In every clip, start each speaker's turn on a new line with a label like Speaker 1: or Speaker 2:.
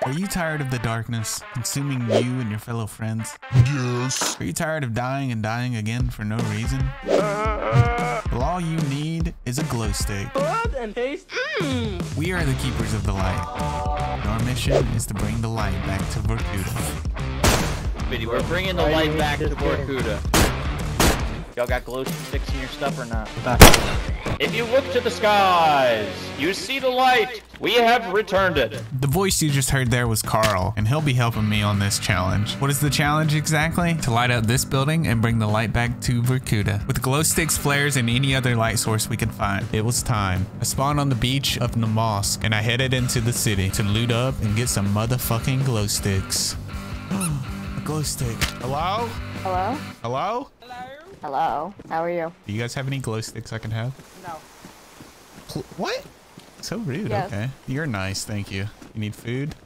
Speaker 1: Are you tired of the darkness consuming you and your fellow friends? Yes. Are you tired of dying and dying again for no reason? Well, all you need is a glow stick. We are the keepers of the light. And our mission is to bring the light back to Vorkuda.
Speaker 2: We're bringing the light back to Vorkuda. Y'all got glow sticks in your stuff or not? If you look to the skies, you see the light. We have returned it.
Speaker 1: The voice you just heard there was Carl, and he'll be helping me on this challenge. What is the challenge exactly? To light up this building and bring the light back to Vorkuda. With glow sticks, flares, and any other light source we could find. It was time. I spawned on the beach of Namask, and I headed into the city to loot up and get some motherfucking glow sticks. A glow stick. Hello?
Speaker 3: Hello?
Speaker 1: Hello?
Speaker 3: Hello. How are you?
Speaker 1: Do you guys have any glow sticks I can have?
Speaker 3: No.
Speaker 1: What? So rude.
Speaker 3: Yes.
Speaker 1: Okay. You're nice. Thank you. You need food?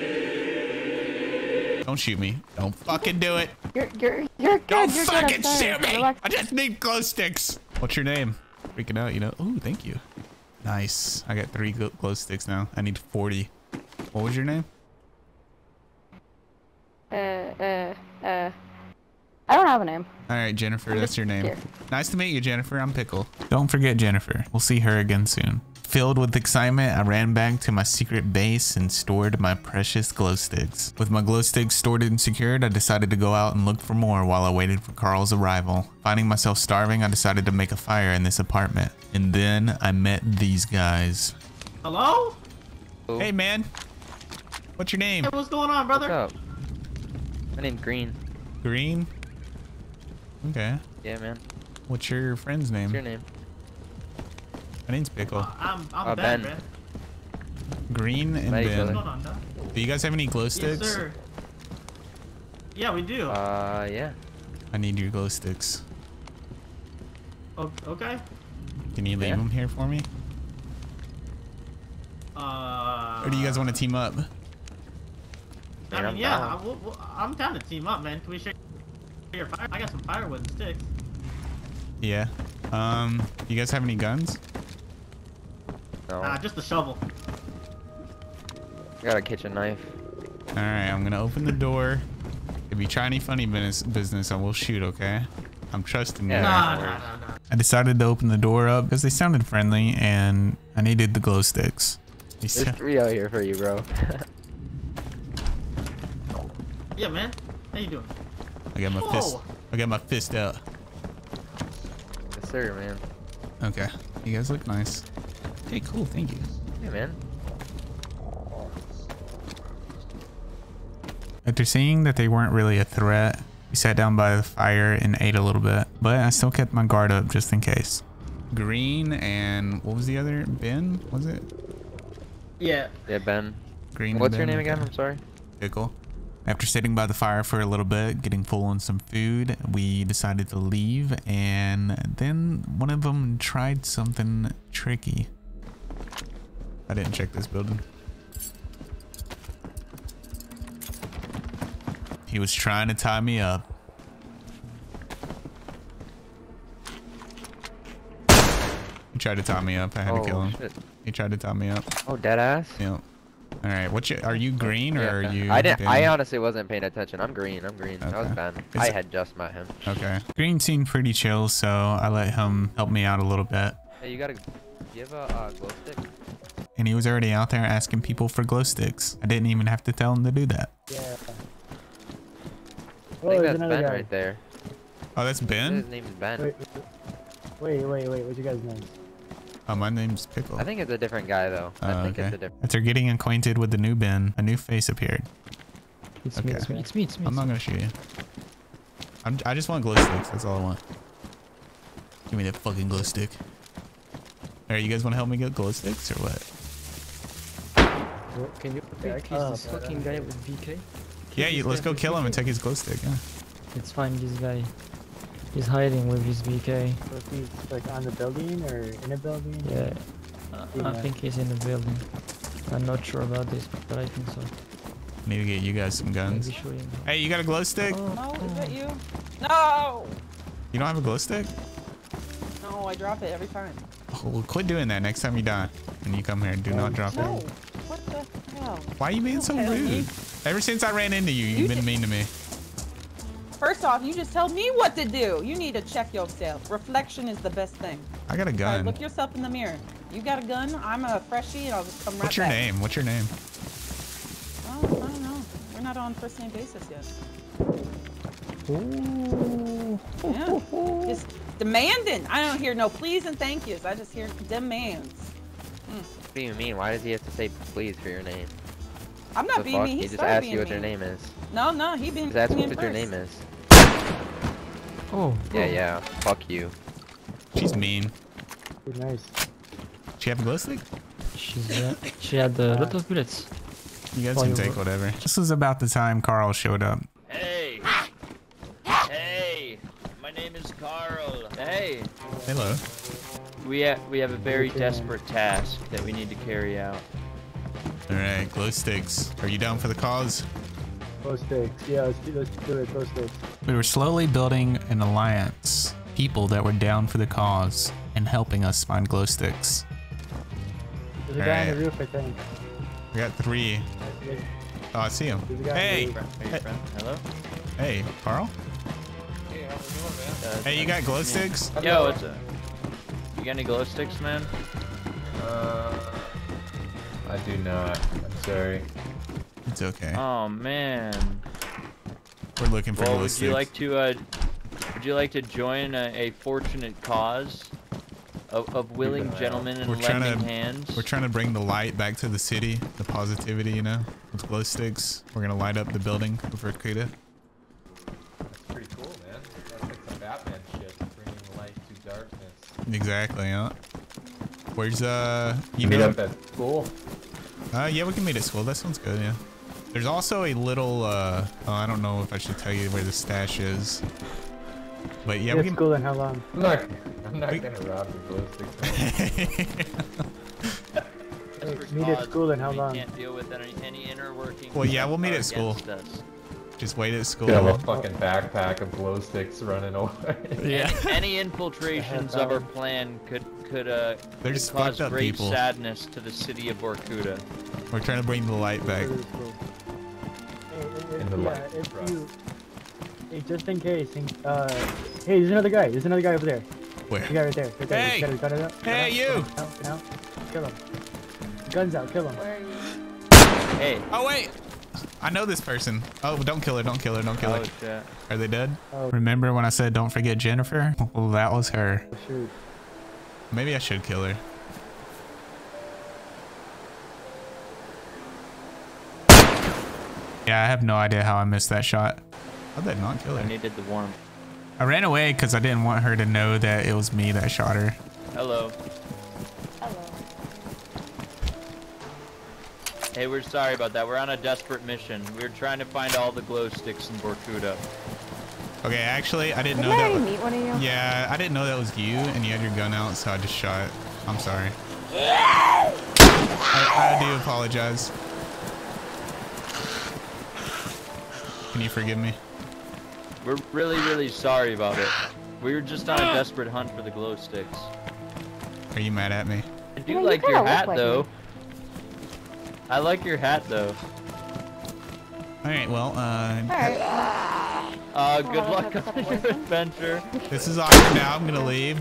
Speaker 1: Don't shoot me. Don't fucking do it.
Speaker 3: You're good.
Speaker 1: Don't
Speaker 3: you're
Speaker 1: fucking
Speaker 3: good.
Speaker 1: shoot me.
Speaker 3: Relax.
Speaker 1: I just need glow sticks. What's your name? Freaking out, you know? Ooh, thank you. Nice. I got 3 glow sticks now. I need 40. What was your name?
Speaker 3: I don't have a name.
Speaker 1: All right, Jennifer, that's your name.
Speaker 3: Here.
Speaker 1: Nice to meet you, Jennifer. I'm Pickle. Don't forget Jennifer. We'll see her again soon. Filled with excitement, I ran back to my secret base and stored my precious glow sticks. With my glow sticks stored and secured, I decided to go out and look for more while I waited for Carl's arrival. Finding myself starving, I decided to make a fire in this apartment. And then I met these guys.
Speaker 4: Hello?
Speaker 1: Hey, man. What's your name?
Speaker 4: Hey, what's going on, brother?
Speaker 2: What's up? My name's Green.
Speaker 1: Green? Okay.
Speaker 2: Yeah, man.
Speaker 1: What's your friend's name?
Speaker 2: What's your name?
Speaker 1: My name's Pickle.
Speaker 4: I'm
Speaker 2: Ben.
Speaker 4: Ben.
Speaker 1: Green and
Speaker 2: Hey,
Speaker 1: Ben.
Speaker 2: brother.
Speaker 4: Hold on, no?
Speaker 1: Do you guys have any glow sticks?
Speaker 4: Yes, sir. Yeah, we do.
Speaker 2: Yeah.
Speaker 1: I need your glow sticks.
Speaker 4: Okay.
Speaker 1: Can you leave
Speaker 2: Yeah.
Speaker 1: them here for me? Or do you guys want to team up?
Speaker 4: I mean,
Speaker 2: I'm
Speaker 4: yeah,
Speaker 2: down.
Speaker 4: I'm down to team up, man. Can we share your fire? I got some firewood and sticks.
Speaker 1: Yeah. You guys have any guns?
Speaker 2: No.
Speaker 4: Just a shovel.
Speaker 2: I got a kitchen knife.
Speaker 1: All right, I'm gonna open the door. If you try any funny business, I will shoot. Okay? I'm trusting you.
Speaker 2: Yeah.
Speaker 4: Nah.
Speaker 1: I decided to open the door up because they sounded friendly, and I needed the glow sticks.
Speaker 2: There's 3 out here for you, bro.
Speaker 4: Yeah, man. How you doing?
Speaker 1: I got my fist.
Speaker 4: Whoa.
Speaker 1: I got my fist out.
Speaker 2: Yes, sir, man.
Speaker 1: Okay. You guys look nice. Okay, cool. Thank you.
Speaker 2: Yeah, man.
Speaker 1: After seeing that they weren't really a threat, we sat down by the fire and ate a little bit, but I still kept my guard up just in case. Green and what was the other? Ben? Was it?
Speaker 4: Yeah.
Speaker 2: Yeah, Ben.
Speaker 1: Green.
Speaker 2: What's
Speaker 1: and
Speaker 2: your
Speaker 1: Ben?
Speaker 2: name again?
Speaker 1: Okay.
Speaker 2: I'm sorry.
Speaker 1: Pickle. After sitting by the fire for a little bit, getting full on some food, we decided to leave, and then one of them tried something tricky. I didn't check this building. He was trying to tie me up. He tried to tie me up. I had to kill him.
Speaker 2: Shit.
Speaker 1: He tried to tie me up.
Speaker 2: Oh, dead ass.
Speaker 1: Yeah. All right. Are you green or are you?
Speaker 2: I didn't. I
Speaker 1: Ben?
Speaker 2: honestly wasn't paying attention. I'm green. I'm green. That was
Speaker 1: Okay.
Speaker 2: Ben.
Speaker 1: Is
Speaker 2: I
Speaker 1: it-
Speaker 2: had just met him.
Speaker 1: Okay. Green seemed pretty chill, so I let him help me out a little bit.
Speaker 2: Hey, you gotta give a glow stick.
Speaker 1: And he was already out there asking people for glow sticks. I didn't even have to tell him to do that.
Speaker 5: Yeah.
Speaker 2: I
Speaker 5: Oh,
Speaker 2: think
Speaker 5: there's
Speaker 2: that's
Speaker 5: another
Speaker 2: Ben
Speaker 5: guy.
Speaker 2: right there.
Speaker 1: Oh, that's
Speaker 2: His
Speaker 1: Ben?
Speaker 2: name is Ben.
Speaker 5: Wait. What's your guys' names?
Speaker 1: Oh, my name's Pickle.
Speaker 2: I think it's a different guy though. I think it's a different.
Speaker 1: After getting acquainted with the new Ben, a new face appeared.
Speaker 5: It's me.
Speaker 1: I'm not gonna shoot you. I just want glow sticks. That's all I want. Give me that fucking glow stick. Alright, you guys want to help me get glow sticks or what?
Speaker 6: Can you repeat this fucking guy with BK?
Speaker 1: Yeah, let's go kill him and take his glow stick. Yeah.
Speaker 6: It's fine, this guy. He's hiding with his BK.
Speaker 5: So if he's like on the building or in a building?
Speaker 6: Yeah, I think he's in the building. I'm not sure about this, but I think so.
Speaker 1: Need to get you guys some guns.
Speaker 6: Maybe show him.
Speaker 1: Hey, you got a glow stick?
Speaker 7: No, is that you? No!
Speaker 1: You don't have a glow stick?
Speaker 7: No, I drop it every time.
Speaker 1: Oh, well, quit doing that next time you die. When you come here, do not drop
Speaker 7: No!
Speaker 1: it.
Speaker 7: What the hell? hell?
Speaker 1: Why are you being so
Speaker 7: Tell
Speaker 1: rude?
Speaker 7: me.
Speaker 1: Ever since I ran into you, you've been mean to me.
Speaker 7: First off, you just tell me what to do. You need to check yourself. Reflection is the best thing.
Speaker 1: I got a
Speaker 7: All right,
Speaker 1: gun.
Speaker 7: look yourself in the mirror. You got a gun? I'm a freshie, and I'll just come right
Speaker 1: What's your
Speaker 7: back.
Speaker 1: name? What's your name?
Speaker 7: Oh, I don't know. We're not on first name basis yet.
Speaker 6: Ooh.
Speaker 7: Yeah. Just demanding. I don't hear no please and thank yous. I just hear demands.
Speaker 8: What do you mean? Why does he have to say please for your name?
Speaker 7: I'm not
Speaker 8: The
Speaker 7: being
Speaker 8: fuck?
Speaker 7: mean.
Speaker 8: He
Speaker 7: He
Speaker 8: just
Speaker 7: started
Speaker 8: asked
Speaker 7: being
Speaker 8: you what your
Speaker 7: mean.
Speaker 8: name is.
Speaker 7: No, he being
Speaker 8: That's
Speaker 7: mean
Speaker 8: what your
Speaker 7: first.
Speaker 8: name is.
Speaker 6: Oh.
Speaker 8: Yeah. Fuck you.
Speaker 1: She's mean.
Speaker 5: Pretty nice.
Speaker 1: She have a glow stick?
Speaker 6: She had a lot of bullets.
Speaker 1: You guys
Speaker 6: Oh,
Speaker 1: can
Speaker 6: you
Speaker 1: take
Speaker 6: were-
Speaker 1: whatever. This was about the time Carl showed up.
Speaker 2: Hey! Hey! My name is Carl. Hey!
Speaker 1: Hello.
Speaker 2: We have a very desperate task that we need to carry out.
Speaker 1: Alright, glow sticks. Are you down for the cause?
Speaker 5: Glow sticks. Yeah, let's do it. Glow sticks.
Speaker 1: We were slowly building an alliance. People that were down for the cause and helping us find glow sticks.
Speaker 5: There's a guy on
Speaker 1: Alright.
Speaker 5: the roof, I think.
Speaker 1: We got 3. Oh, I see him.
Speaker 5: There's a guy on the
Speaker 1: Hey!
Speaker 5: roof.
Speaker 2: Are you friend? Hello?
Speaker 1: Hey, Carl? Hey, you got glow sticks?
Speaker 2: Yo, what's up? You got any glow sticks, man?
Speaker 9: I do not. I'm sorry.
Speaker 1: It's okay.
Speaker 2: Oh man.
Speaker 1: We're looking for
Speaker 2: Well,
Speaker 1: glow
Speaker 2: would
Speaker 1: sticks.
Speaker 2: you like to join a fortunate cause of willing gentlemen and
Speaker 1: We're trying
Speaker 2: lending
Speaker 1: to-
Speaker 2: hands?
Speaker 1: We're trying to bring the light back to the city, the positivity, you know, with glow sticks. We're gonna light up the building of Vorkuda.
Speaker 9: That's pretty cool, man. That's like some Batman shit, bringing light to darkness.
Speaker 1: Exactly, yeah. Where's you
Speaker 9: Meet
Speaker 1: know?
Speaker 9: up at school.
Speaker 1: Yeah, we can meet at school. That sounds good, yeah. There's also a little oh, I don't know if I should tell you where the stash is. But yeah, we
Speaker 5: At
Speaker 1: can
Speaker 5: school in how long?
Speaker 9: I'm not gonna rob your glow sticks.
Speaker 2: Desperate
Speaker 5: meet at
Speaker 2: cause,
Speaker 5: school in how
Speaker 2: we
Speaker 5: long?
Speaker 2: can't deal with any inner workings.
Speaker 1: Well, yeah, we'll meet
Speaker 2: that are
Speaker 1: at school.
Speaker 2: against us.
Speaker 1: just wait at school.
Speaker 9: Got a fucking backpack of glow sticks running away.
Speaker 1: Yeah.
Speaker 2: Any infiltrations of our plan could
Speaker 1: They're
Speaker 2: could
Speaker 1: just
Speaker 2: cause
Speaker 1: fucked up
Speaker 2: great
Speaker 1: people.
Speaker 2: sadness to the city of Vorkuda.
Speaker 1: We're trying to bring the light back.
Speaker 5: In
Speaker 9: the light,
Speaker 5: if
Speaker 9: bro.
Speaker 5: you, hey, just in case, hey, there's another guy. There's another guy over there.
Speaker 1: Where?
Speaker 5: The guy right there. Right there.
Speaker 1: Hey!
Speaker 5: He's got his gun out.
Speaker 1: Hey, you!
Speaker 5: Get out. Kill him. Guns out. Kill him.
Speaker 2: Hey.
Speaker 1: Oh wait, I know this person. Oh, don't kill her! Don't kill her! Don't kill
Speaker 2: Oh
Speaker 1: her!
Speaker 2: shit.
Speaker 1: Are they dead?
Speaker 5: Oh.
Speaker 1: Remember when I said don't forget Jennifer? Well, that was her.
Speaker 5: Oh, shoot.
Speaker 1: Maybe I should kill her. Yeah, I have no idea how I missed that shot. How'd that not kill
Speaker 2: I
Speaker 1: her?
Speaker 2: needed the warmth.
Speaker 1: I ran away because I didn't want her to know that it was me that shot her.
Speaker 2: Hello.
Speaker 3: Hello.
Speaker 2: Hey, we're sorry about that. We're on a desperate mission. We're trying to find all the glow sticks in Vorkuda.
Speaker 1: Okay, actually, I didn't
Speaker 3: Didn't
Speaker 1: know
Speaker 3: I
Speaker 1: that
Speaker 3: already
Speaker 1: was...
Speaker 3: meet one of you?
Speaker 1: Yeah, I didn't know that was you, and you had your gun out, so I just shot. I'm sorry. I do apologize. Can you forgive me?
Speaker 2: We're really, really sorry about it. We were just on a desperate hunt for the glow sticks.
Speaker 1: Are you mad at me?
Speaker 2: I do
Speaker 3: Yeah, you
Speaker 2: like your
Speaker 3: kinda look
Speaker 2: hat,
Speaker 3: like
Speaker 2: though.
Speaker 3: me.
Speaker 2: I like your hat, though.
Speaker 1: Alright, well,
Speaker 3: Alright.
Speaker 2: Good
Speaker 3: Oh,
Speaker 2: luck
Speaker 3: that's
Speaker 2: on
Speaker 3: a
Speaker 2: your
Speaker 3: boyfriend.
Speaker 2: adventure.
Speaker 1: this is awkward now. I'm gonna leave.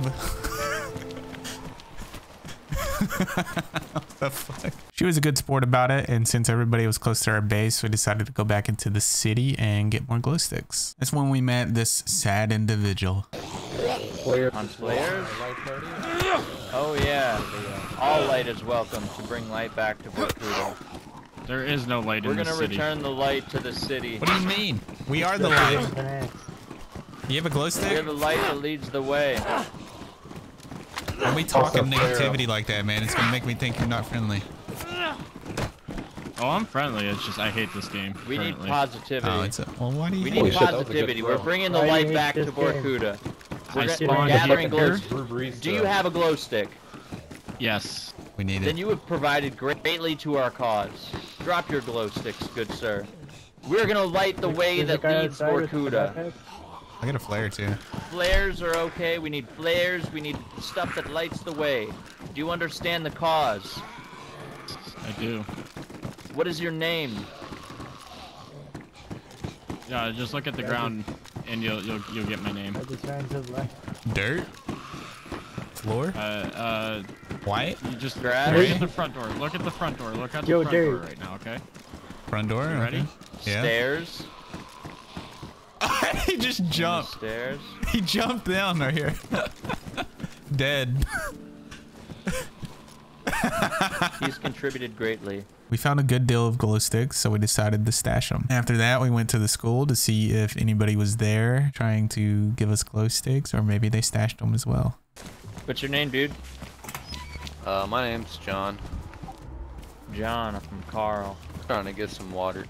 Speaker 1: What the fuck? She was a good sport about it, and since everybody was close to our base, we decided to go back into the city and get more glow sticks. That's when we met this sad individual.
Speaker 2: On flares? Oh yeah. All light is welcome to bring light back to Vorkuda.
Speaker 10: There is no light
Speaker 2: We're
Speaker 10: in the
Speaker 2: gonna
Speaker 10: city.
Speaker 2: return the light to the city.
Speaker 1: What do you mean? We are the light. You have a glow
Speaker 2: We're
Speaker 1: stick?
Speaker 2: the light that leads the way.
Speaker 1: When we talking
Speaker 9: Also,
Speaker 1: negativity like that, man, it's gonna make me think you're not friendly.
Speaker 10: Oh, I'm friendly. It's just I hate this game.
Speaker 2: We need
Speaker 10: currently.
Speaker 2: positivity.
Speaker 1: Oh, it's a, well, why do you
Speaker 2: We
Speaker 1: hate
Speaker 2: need
Speaker 1: it?
Speaker 9: shit, that was a good
Speaker 2: positivity.
Speaker 9: throw.
Speaker 2: We're bringing the
Speaker 5: Why do you
Speaker 2: light
Speaker 5: hate
Speaker 2: back to
Speaker 5: this game?
Speaker 2: Vorkuda.
Speaker 10: I
Speaker 2: We're
Speaker 10: spawned
Speaker 2: gathering
Speaker 10: here.
Speaker 2: glow.
Speaker 9: Barista.
Speaker 2: Do you have a glow stick?
Speaker 10: Yes.
Speaker 1: We need
Speaker 2: Then
Speaker 1: it.
Speaker 2: you have provided greatly to our cause. Drop your glow sticks, good sir. We're gonna light the way that leads Vorkuda.
Speaker 1: I got a flare too.
Speaker 2: Flares are okay. We need flares. We need stuff that lights the way. Do you understand the cause?
Speaker 10: I do.
Speaker 2: What is your name?
Speaker 10: Yeah, just look at the ground, and you'll get my name.
Speaker 5: I just ran to the left.
Speaker 1: Dirt? Floor? White?
Speaker 10: You just
Speaker 2: Grass?
Speaker 10: look at the front door. Look at the front door. Look at the front door right now, okay?
Speaker 1: Front door?
Speaker 10: You ready?
Speaker 1: Okay. Yeah.
Speaker 2: Stairs.
Speaker 1: He just jumped.
Speaker 2: Stairs.
Speaker 1: He jumped down right here. Dead.
Speaker 2: He's contributed greatly.
Speaker 1: We found a good deal of glow sticks, so we decided to stash them. After that, we went to the school to see if anybody was there trying to give us glow sticks, or maybe they stashed them as well.
Speaker 2: What's your name, dude?
Speaker 8: My name's John.
Speaker 2: John. I'm from Carl.
Speaker 8: Trying to get some water.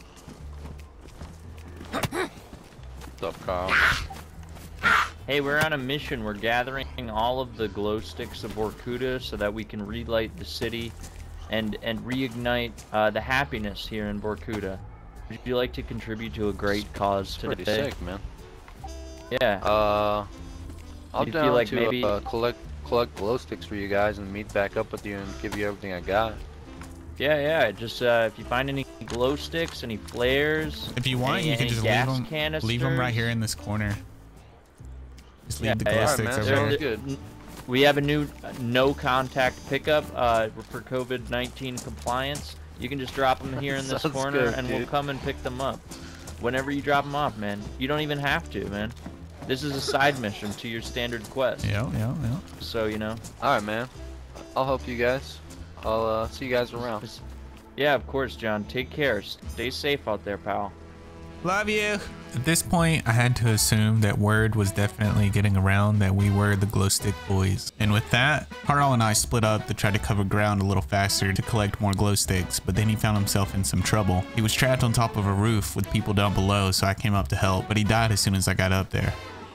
Speaker 8: What's up, Carl?
Speaker 2: Hey, we're on a mission. We're gathering all of the glow sticks of Vorkuda so that we can relight the city and reignite the happiness here in Vorkuda. Would you like to contribute to a great cause today?
Speaker 8: Pretty sick, man.
Speaker 2: Yeah.
Speaker 8: I'll
Speaker 2: you
Speaker 8: down
Speaker 2: feel like
Speaker 8: to
Speaker 2: maybe
Speaker 8: collect glow sticks for you guys and meet back up with you and give you everything I got.
Speaker 2: Yeah. Just if you find any glow sticks, any flares,
Speaker 1: if you want, you can just leave them right here in this corner. Just leave the glow sticks over
Speaker 8: Sounds
Speaker 1: there.
Speaker 8: good.
Speaker 2: We have a new no contact pickup for COVID-19 compliance. You can just drop them here in this corner
Speaker 8: good,
Speaker 2: and
Speaker 8: dude.
Speaker 2: we'll come and pick them up. Whenever you drop them off, man. You don't even have to, man. This is a side mission to your standard quest.
Speaker 1: Yeah.
Speaker 2: So, you know.
Speaker 8: Alright, man. I'll help you guys. I'll see you guys around.
Speaker 2: Yeah, of course, John. Take care. Stay safe out there, pal.
Speaker 1: Love you. At this point, I had to assume that word was definitely getting around that we were the glow stick boys. And with that, Carl and I split up to try to cover ground a little faster to collect more glow sticks, but then he found himself in some trouble. He was trapped on top of a roof with people down below, so I came up to help, but he died as soon as I got up there.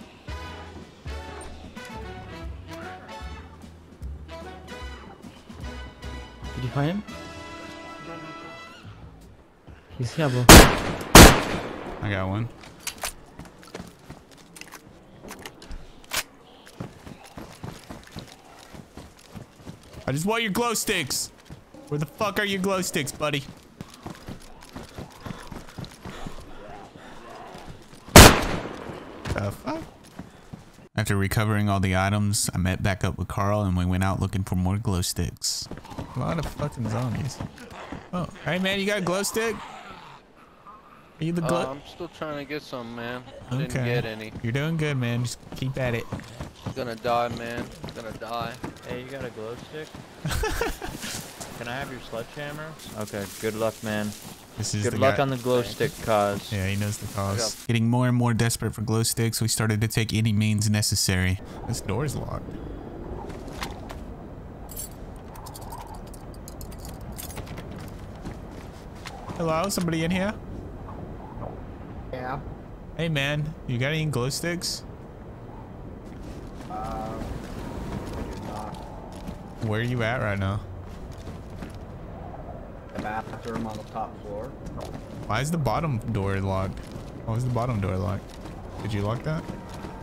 Speaker 6: Did you find him? He's here, bro.
Speaker 1: I got one. I just want your glow sticks. Where the fuck are your glow sticks, buddy? The fuck? After recovering all the items, I met back up with Carl and we went out looking for more glow sticks. A lot of fucking zombies. Oh, hey man, you got a glow stick? Are you the glow?
Speaker 8: I'm still trying to get some, man. I didn't get any.
Speaker 1: You're doing good, man. Just keep at it.
Speaker 8: Gonna die, man. Gonna die.
Speaker 2: Hey, you got a glow stick? Can I have your sledgehammer? Okay, good luck, man.
Speaker 1: This is
Speaker 2: good
Speaker 1: the
Speaker 2: luck
Speaker 1: guy.
Speaker 2: on the glow stick cause.
Speaker 1: Yeah, he knows the cause. Getting more and more desperate for glow sticks, we started to take any means necessary. This door's locked. Hello, somebody in here?
Speaker 5: Yeah.
Speaker 1: Hey man, you got any glow sticks? Where are you at right now?
Speaker 5: The bathroom on the top floor.
Speaker 1: Why is the bottom door locked? Why was the bottom door locked? Did you lock that?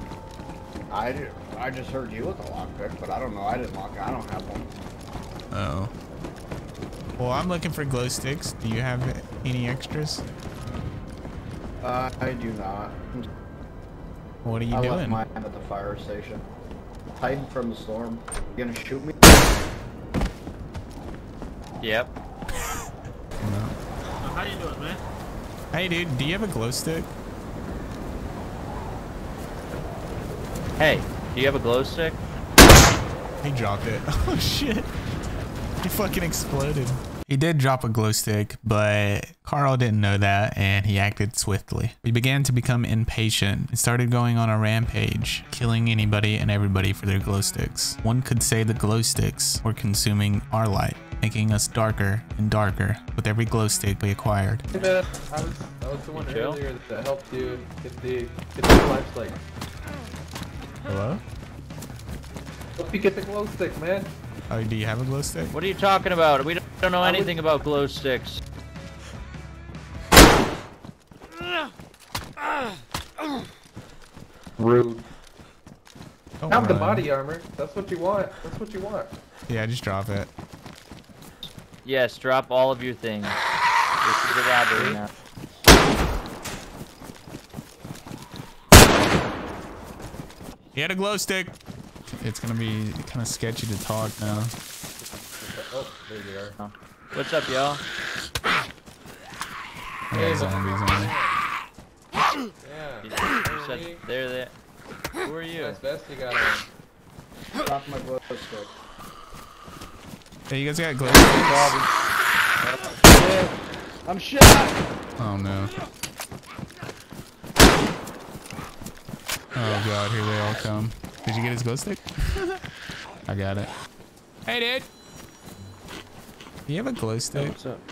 Speaker 5: I just heard you with a lockpick, but I don't know. I didn't lock it. I don't have one.
Speaker 1: Oh. Well, I'm looking for glow sticks. Do you have any extras?
Speaker 5: I do not.
Speaker 1: What are you
Speaker 5: I
Speaker 1: doing?
Speaker 5: left mine at the fire station. Hiding from the storm. You gonna shoot me?
Speaker 2: Yep.
Speaker 1: No.
Speaker 4: How you doing, man?
Speaker 1: Hey dude, do you have a glow stick?
Speaker 2: Hey, do you have a glow stick?
Speaker 1: He dropped it. Oh shit. He fucking exploded. He did drop a glow stick, but Carl didn't know that and he acted swiftly. We began to become impatient and started going on a rampage, killing anybody and everybody for their glow sticks. One could say the glow sticks were consuming our light, making us darker and darker with every glow stick we acquired.
Speaker 9: Hey man, I was the one
Speaker 2: Chill.
Speaker 9: earlier that helped you get the flashlight.
Speaker 1: Hello?
Speaker 9: Hope you get the glow stick, man.
Speaker 1: Oh, do you have a glow stick?
Speaker 2: What are you talking about? We don't know anything about glow sticks.
Speaker 9: Rude.
Speaker 1: Don't
Speaker 9: Have the
Speaker 1: run.
Speaker 9: body armor. That's what you want. That's what you want.
Speaker 1: Yeah, just drop it.
Speaker 2: Yes, drop all of your things. This is a robbery now.
Speaker 1: He had a glow stick. It's gonna be kind of sketchy to talk now.
Speaker 9: Oh, there you are.
Speaker 2: What's up, y'all?
Speaker 1: Hey, zombies on me.
Speaker 9: Yeah.
Speaker 2: You said they're there. Who are you?
Speaker 9: Nice vest you got on.
Speaker 5: Drop my glow stick.
Speaker 1: Hey, you guys got glow sticks?
Speaker 8: I'm shot!
Speaker 1: Oh no. Oh god, here they all come. Did you get his glow stick? I got it. Hey, dude. Do you have a glow stick?
Speaker 6: What's up?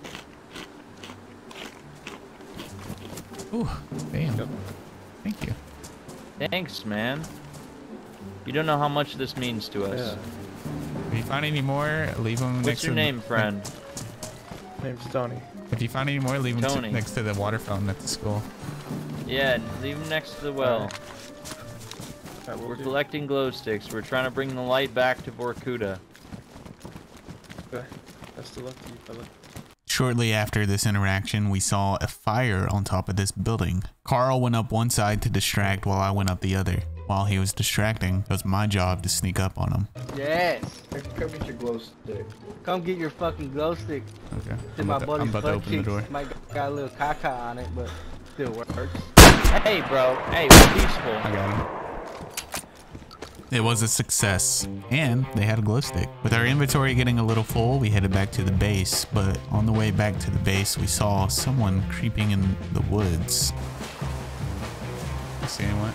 Speaker 1: Ooh, damn. Thank you.
Speaker 2: Thanks, man. You don't know how much this means to us.
Speaker 1: If you find any more, leave them next
Speaker 2: What's
Speaker 1: to
Speaker 2: your name, friend?
Speaker 6: Name's Tony.
Speaker 1: If you find any more, leave them
Speaker 2: Tony.
Speaker 1: next to the water fountain at the school.
Speaker 2: Yeah, leave them next to the well. We're collecting glow sticks. We're trying to bring the light back to Vorkuda.
Speaker 6: Okay. Best of luck to you, fella.
Speaker 1: Shortly after this interaction, we saw a fire on top of this building. Carl went up one side to distract while I went up the other. While he was distracting, it was my job to sneak up on him.
Speaker 11: Yes.
Speaker 5: Come get your glow stick.
Speaker 11: Come get your fucking glow stick.
Speaker 1: Okay.
Speaker 11: To
Speaker 1: I'm
Speaker 11: my
Speaker 1: about
Speaker 11: buddy's
Speaker 1: to
Speaker 11: butt
Speaker 1: open the
Speaker 11: cheeks.
Speaker 1: door.
Speaker 11: Might got a little caca on it, but still works.
Speaker 2: Hey, bro. Hey, we're peaceful.
Speaker 1: I got him. It was a success, and they had a glow stick. With our inventory getting a little full, we headed back to the base, but on the way back to the base, we saw someone creeping in the woods. You see anyone?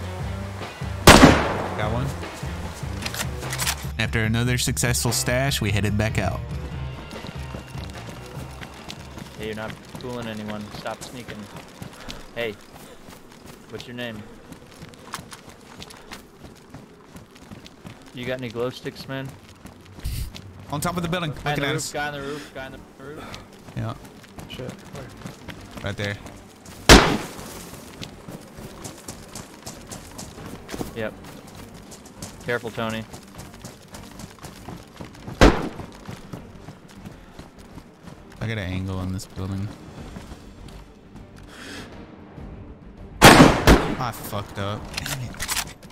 Speaker 1: Got one? After another successful stash, we headed back out.
Speaker 2: Hey, you're not fooling anyone. Stop sneaking. Hey, what's your name? You got any glow sticks, man?
Speaker 1: On top of the building,
Speaker 2: Guy in
Speaker 1: looking
Speaker 2: the
Speaker 1: at
Speaker 2: roof,
Speaker 1: us.
Speaker 2: guy in the roof, guy in the roof.
Speaker 1: Yeah,
Speaker 6: Shit.
Speaker 1: right there.
Speaker 2: Yep. Careful, Tony.
Speaker 1: I got an angle on this building. I fucked up. Damn it.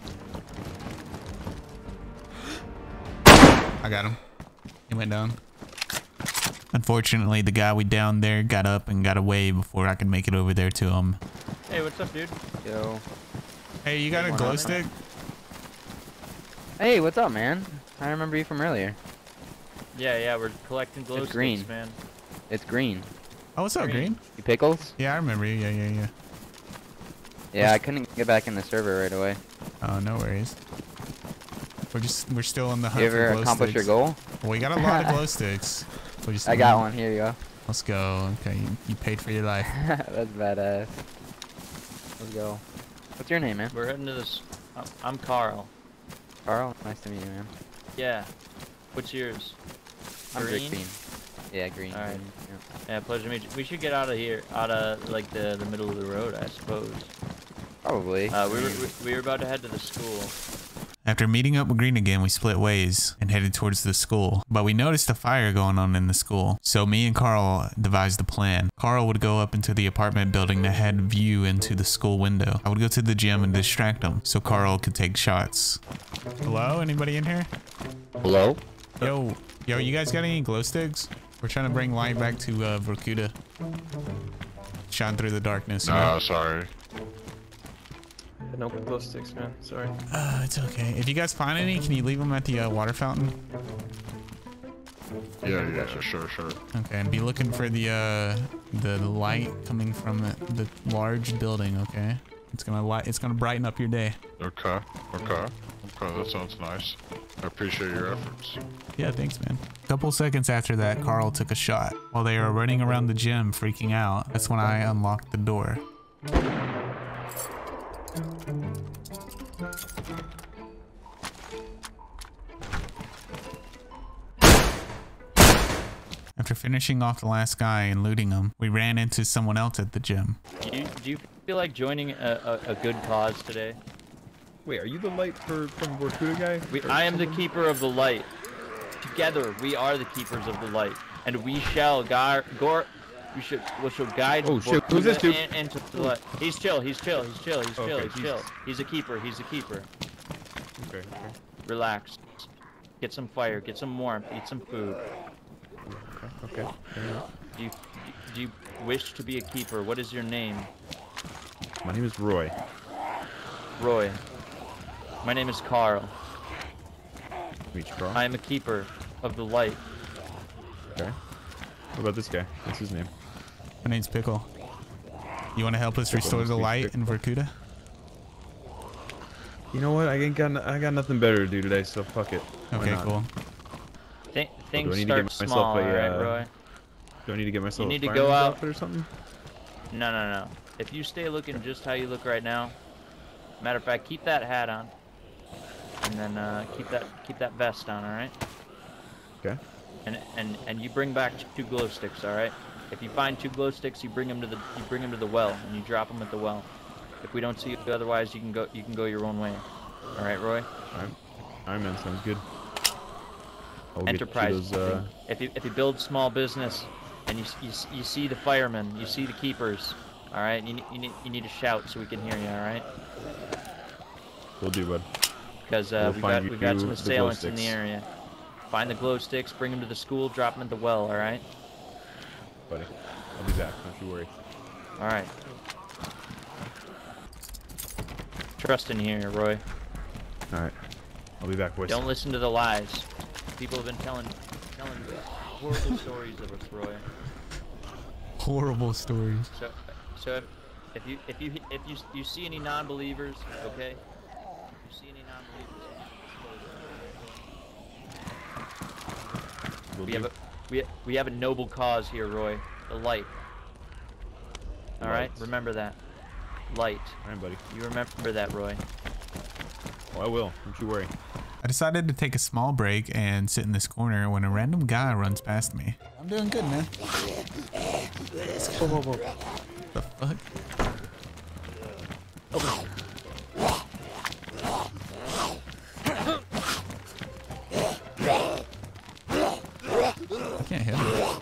Speaker 1: I got him. He went down. Unfortunately, the guy we downed there got up and got away before I could make it over there to him.
Speaker 2: Hey, what's up, dude?
Speaker 8: Yo.
Speaker 1: Hey, you got a glow stick?
Speaker 8: Hey, what's up, man? I remember you from earlier.
Speaker 2: Yeah, we're collecting glow
Speaker 8: It's
Speaker 2: sticks,
Speaker 8: green.
Speaker 2: man.
Speaker 8: It's green.
Speaker 1: Oh, what's up, Green?
Speaker 8: You pickles?
Speaker 1: Yeah, I remember you. Yeah.
Speaker 8: Yeah, I couldn't get back in the server right away.
Speaker 1: Oh, no worries. We're still on the hunt
Speaker 8: You
Speaker 1: for
Speaker 8: ever
Speaker 1: glow
Speaker 8: accomplish
Speaker 1: sticks.
Speaker 8: your goal?
Speaker 1: Well, we got a lot of glow sticks.
Speaker 8: I got one. Here you go.
Speaker 1: Let's go. Okay, you paid for your life.
Speaker 8: That's badass. Let's go. What's your name, man?
Speaker 2: We're heading to this. I'm Carl.
Speaker 8: Carl? Nice to meet you, man.
Speaker 2: Yeah. What's yours?
Speaker 8: I'm
Speaker 2: Green?
Speaker 8: Green. Yeah, green.
Speaker 2: All right.
Speaker 8: green, yeah.
Speaker 2: Yeah, pleasure to meet you. We should get out of here, out of like the middle of the road, I suppose.
Speaker 8: Probably.
Speaker 2: We were about to head to the school.
Speaker 1: After meeting up with Green again, we split ways and headed towards the school. But we noticed a fire going on in the school. So me and Carl devised a plan. Carl would go up into the apartment building that had view into the school window. I would go to the gym and distract him so Carl could take shots. Hello? Anybody in here?
Speaker 8: Hello?
Speaker 1: Yo, you guys got any glow sticks? We're trying to bring light back to Vorkuda. Shine through the darkness. You know?
Speaker 12: Sorry.
Speaker 6: No glow sticks, man. Sorry.
Speaker 1: It's okay. If you guys find any, can you leave them at the water fountain?
Speaker 12: Yeah, sure.
Speaker 1: Okay, and be looking for the light coming from the large building. Okay, it's gonna brighten up your day.
Speaker 12: Okay, that sounds nice. I appreciate your efforts.
Speaker 1: Yeah, thanks, man. A couple seconds after that, Carl took a shot. While they were running around the gym freaking out, that's when I unlocked the door. After finishing off the last guy and looting him, we ran into someone else at the gym.
Speaker 2: Do you feel like joining a good cause today?
Speaker 13: Wait, are you the light from Vorkuda guy?
Speaker 2: I am the keeper of the light. Together, we are the keepers of the light, and we shall we should guide.
Speaker 13: Oh shit! Who's this dude?
Speaker 2: Into the light. He's chill. He's chill. He's chill. He's chill.
Speaker 13: Okay,
Speaker 2: He's chill. He's a keeper. He's a keeper.
Speaker 13: Okay.
Speaker 2: Relax. Get some fire. Get some warmth. Eat some food.
Speaker 13: Okay.
Speaker 2: Do you wish to be a keeper? What is your name?
Speaker 13: My name is Roy.
Speaker 2: Roy. My name is Carl.
Speaker 13: Meet you, Carl.
Speaker 2: I am a keeper of the light.
Speaker 13: Okay. What about this guy? What's his name?
Speaker 1: My name's Pickle. You want to help us restore the light in Vorkuda?
Speaker 13: You know what? I got nothing better to do today, so fuck it.
Speaker 1: Okay, cool.
Speaker 2: Things start small, alright, Roy?
Speaker 13: Do I need to get myself?
Speaker 2: You need to go out
Speaker 13: or something?
Speaker 2: No. If you stay looking just how you look right now, matter of fact, keep that hat on, and then keep that vest on, all right?
Speaker 13: Okay.
Speaker 2: And you bring back 2 glow sticks, all right? If you find 2 glow sticks, you bring them to the well, and you drop them at the well. If we don't see you, otherwise you can go your own way. All right, Roy?
Speaker 13: Alright, man. Sounds good.
Speaker 2: Enterprise. If you build small business, and you see the firemen, you see the keepers, all right? You need to shout so we can hear you, all right?
Speaker 13: We'll do, bud.
Speaker 2: Because we've got some assailants in the area. Find the glow sticks, bring them to the school, drop them at the well, all right?
Speaker 13: Buddy, I'll be back. Don't you worry.
Speaker 2: All right. Trust in here, Roy.
Speaker 13: All right. I'll be back, boys.
Speaker 2: Don't listen to the lies. People have been telling horrible stories of us, Roy.
Speaker 1: Horrible stories.
Speaker 2: So if you see any non-believers, okay? If you see any non-believers, we have a noble cause here, Roy. The light. All right, remember that. Light.
Speaker 13: All right, buddy.
Speaker 2: You remember that, Roy.
Speaker 13: Oh, I will. Don't you worry.
Speaker 1: I decided to take a small break and sit in this corner when a random guy runs past me. I'm doing good, man.
Speaker 6: Whoa.
Speaker 1: The fuck? I can't hit him.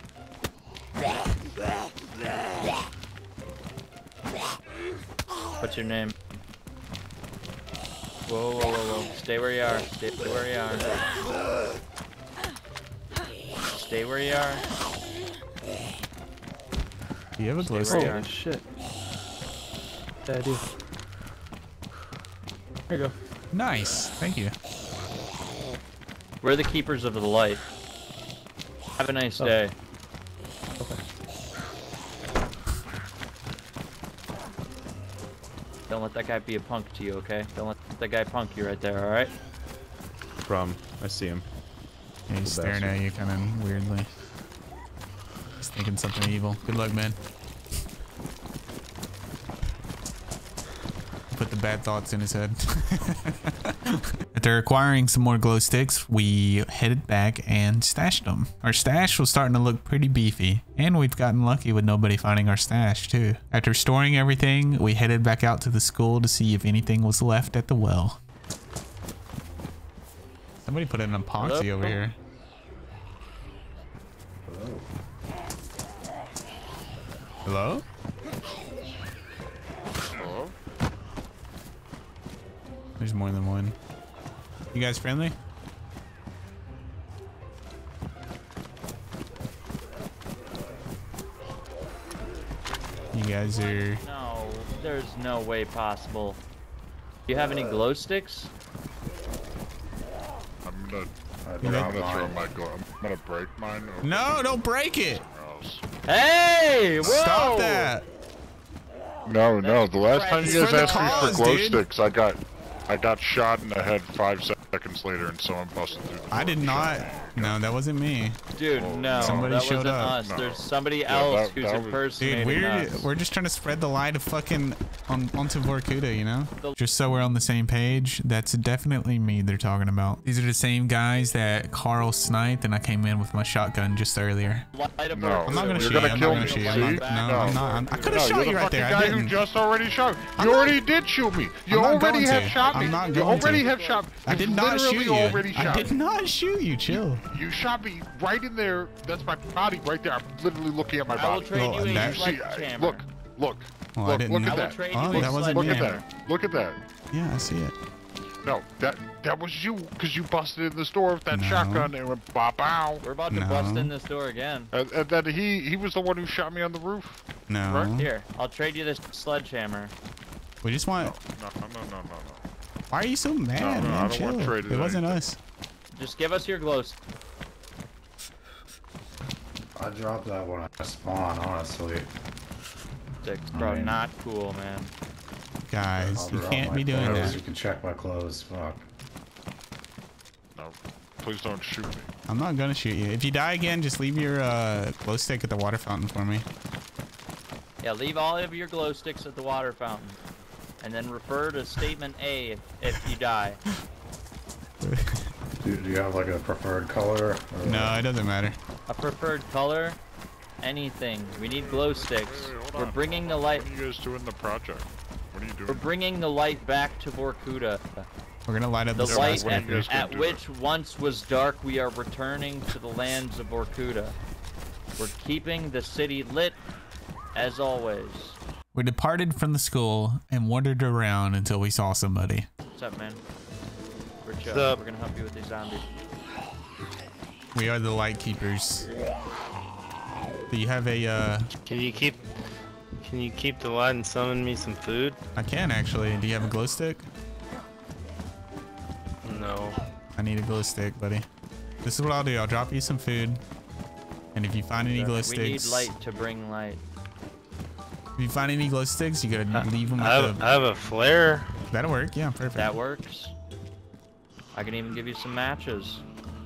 Speaker 2: What's your name? Whoa. Stay where you are. Stay where you are. Stay where you are.
Speaker 1: Do you have a glow stick?
Speaker 5: Oh, shit. Yeah, I do. There you go.
Speaker 1: Nice. Thank you.
Speaker 2: We're the keepers of the light. Have a nice day.
Speaker 5: Okay.
Speaker 2: Don't let that guy be a punk to you, okay? Don't let that guy punk you right there, alright?
Speaker 13: Problem. I see him.
Speaker 1: Yeah, he's staring at you kind of weirdly. He's thinking something evil. Good luck, man. Put the bad thoughts in his head. After acquiring some more glow sticks, we headed back and stashed them. Our stash was starting to look pretty beefy, and we've gotten lucky with nobody finding our stash too. After storing everything, we headed back out to the school to see if anything was left at the well. Somebody put an epoxy over here. Hello?
Speaker 12: Hello?
Speaker 1: There's more than one. You guys friendly? You guys are...
Speaker 2: No, there's no way possible. Do you have any glow sticks?
Speaker 12: I'm gonna break mine.
Speaker 1: No, don't break it!
Speaker 2: Hey! Whoa!
Speaker 1: Stop that!
Speaker 12: No, the last time you guys
Speaker 1: for the
Speaker 12: asked me
Speaker 1: cause,
Speaker 12: for glow
Speaker 1: dude.
Speaker 12: sticks, I got shot in the head 5 seconds later, and someone busted through the door.
Speaker 1: I did not. No, that wasn't me.
Speaker 2: Dude, no,
Speaker 1: Somebody
Speaker 2: that
Speaker 1: showed
Speaker 2: wasn't
Speaker 1: up.
Speaker 2: us.
Speaker 12: No.
Speaker 2: There's somebody
Speaker 12: Yeah,
Speaker 2: else
Speaker 12: that
Speaker 2: who's
Speaker 12: was-
Speaker 2: impersonating
Speaker 1: Dude,
Speaker 2: us.
Speaker 1: we're just trying to spread the light of fucking onto Vorkuda, you know? Just so we're on the same page, that's definitely me they're talking about. These are the same guys that Carl sniped, and I came in with my shotgun just earlier.
Speaker 12: No,
Speaker 1: I'm not gonna
Speaker 12: you're
Speaker 1: shoot
Speaker 12: gonna
Speaker 1: you. I'm
Speaker 12: kill
Speaker 1: not gonna
Speaker 12: me.
Speaker 1: shoot you.
Speaker 12: See?
Speaker 1: I could have
Speaker 12: No,
Speaker 1: shot
Speaker 12: you're
Speaker 1: you
Speaker 12: the
Speaker 1: right there.
Speaker 12: fucking
Speaker 1: I
Speaker 12: guy who
Speaker 1: didn't.
Speaker 12: just already shot.
Speaker 1: I'm
Speaker 12: You
Speaker 1: not-
Speaker 12: already did shoot me. You
Speaker 1: I'm not
Speaker 12: already
Speaker 1: going
Speaker 12: have
Speaker 1: to.
Speaker 12: shot me.
Speaker 1: I'm not
Speaker 12: You
Speaker 1: going
Speaker 12: already
Speaker 1: to.
Speaker 12: have shot me.
Speaker 1: I did
Speaker 12: You
Speaker 1: not shoot
Speaker 12: literally
Speaker 1: you.
Speaker 12: already
Speaker 1: I
Speaker 12: shot
Speaker 1: did
Speaker 12: me.
Speaker 1: not shoot you. Chill.
Speaker 12: You shot me right in there. That's my body right there. I'm literally looking at my
Speaker 2: I will
Speaker 12: body.
Speaker 2: trade you a
Speaker 12: See,
Speaker 2: sledgehammer.
Speaker 12: look,
Speaker 1: Oh, I didn't
Speaker 12: look
Speaker 1: know.
Speaker 12: at
Speaker 2: I will
Speaker 12: that.
Speaker 2: trade
Speaker 1: Oh,
Speaker 2: you a
Speaker 1: that wasn't
Speaker 12: Look
Speaker 1: me.
Speaker 12: at
Speaker 2: sledgehammer.
Speaker 12: that. Look at that.
Speaker 1: Yeah, I see it.
Speaker 12: No, that was you, because you busted in the store with that
Speaker 1: No.
Speaker 12: shotgun and went bow bow.
Speaker 2: We're about to
Speaker 1: No.
Speaker 2: bust in this door again.
Speaker 12: And then he was the one who shot me on the roof.
Speaker 1: No.
Speaker 12: Right?
Speaker 2: Here, I'll trade you this sledgehammer.
Speaker 1: We just want.
Speaker 12: No.
Speaker 1: Why are you so mad,
Speaker 12: No,
Speaker 1: man?
Speaker 12: I don't
Speaker 1: Chill.
Speaker 12: want traded
Speaker 1: It wasn't
Speaker 12: anything.
Speaker 1: us.
Speaker 2: Just give us your glow.
Speaker 14: I dropped that when I spawned, honestly.
Speaker 2: Sticks, bro, not cool, man.
Speaker 1: Guys,
Speaker 14: I'll
Speaker 1: you
Speaker 14: drop
Speaker 1: can't
Speaker 14: my
Speaker 1: be doing
Speaker 14: clothes.
Speaker 1: that.
Speaker 14: You can check my clothes. Fuck.
Speaker 12: No, please don't shoot me.
Speaker 1: I'm not gonna shoot you. If you die again, just leave your glow stick at the water fountain for me.
Speaker 2: Yeah, leave all of your glow sticks at the water fountain. And then refer to statement A if you die.
Speaker 14: Do you have like a preferred color? Or
Speaker 1: No, it doesn't matter.
Speaker 2: A preferred color? Anything. We need glow sticks.
Speaker 12: Hold
Speaker 2: We're
Speaker 12: on.
Speaker 2: bringing the light.
Speaker 12: What are you guys doing in the project? What are you doing?
Speaker 2: We're bringing the light back to Vorkuda.
Speaker 1: We're gonna light up
Speaker 2: The
Speaker 1: the
Speaker 2: light
Speaker 1: skyscraper.
Speaker 2: at which once was dark, we are returning to the lands of Vorkuda. We're keeping the city lit, as always.
Speaker 1: We departed from the school and wandered around until we saw somebody.
Speaker 2: What's up, man? We're chill.
Speaker 8: What's up?
Speaker 2: We're gonna help you with these zombies.
Speaker 1: We are the light keepers. Do you have a
Speaker 15: Can you keep the light and summon me some food?
Speaker 1: I can actually. Do you have a glow stick?
Speaker 15: No.
Speaker 1: I need a glow stick, buddy. This is what I'll do. I'll drop you some food. And if you find any glow
Speaker 2: We
Speaker 1: sticks,
Speaker 2: need light to bring light.
Speaker 1: if you find any glow sticks, you gotta leave them
Speaker 15: I
Speaker 1: at the...
Speaker 15: have a flare.
Speaker 1: That'll work. Yeah, perfect.
Speaker 2: That works. I can even give you some matches.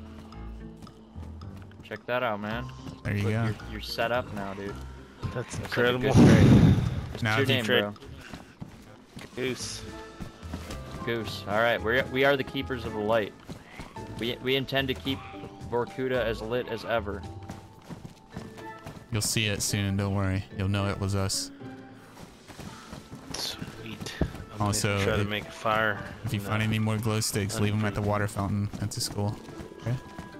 Speaker 2: Check that out, man.
Speaker 1: There you
Speaker 2: Look,
Speaker 1: go.
Speaker 2: You're set up now, dude.
Speaker 15: That's
Speaker 2: Such a
Speaker 15: incredible.
Speaker 2: good trade. What's
Speaker 1: Now
Speaker 2: your
Speaker 1: if you
Speaker 2: name, bro?
Speaker 15: Goose.
Speaker 2: Goose. All right, we are the keepers of the light. We intend to keep Vorkuda as lit as ever.
Speaker 1: You'll see it soon. Don't worry. You'll know it was us.
Speaker 15: Sweet.
Speaker 1: Also,
Speaker 15: try to make a fire.
Speaker 1: If you find any more glow sticks, leave them at the water fountain at the school. Okay?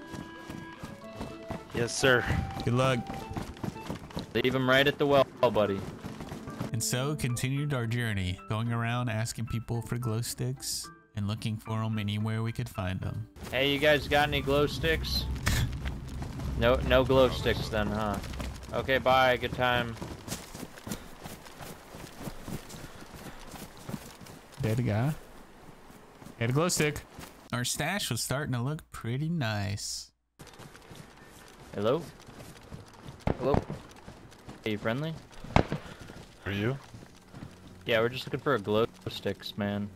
Speaker 15: Yes, sir.
Speaker 1: Good luck.
Speaker 2: Leave him right at the well, buddy.
Speaker 1: And so continued our journey, going around asking people for glow sticks and looking for them anywhere we could find them.
Speaker 2: Hey, you guys got any glow sticks? No glow sticks then, huh? Okay, bye. Good time.
Speaker 1: Dead guy. Had a glow stick. Our stash was starting to look pretty nice.
Speaker 2: Hello? Hello? Are you friendly?
Speaker 12: Are you?
Speaker 2: Yeah, we're just looking for a glow sticks, man.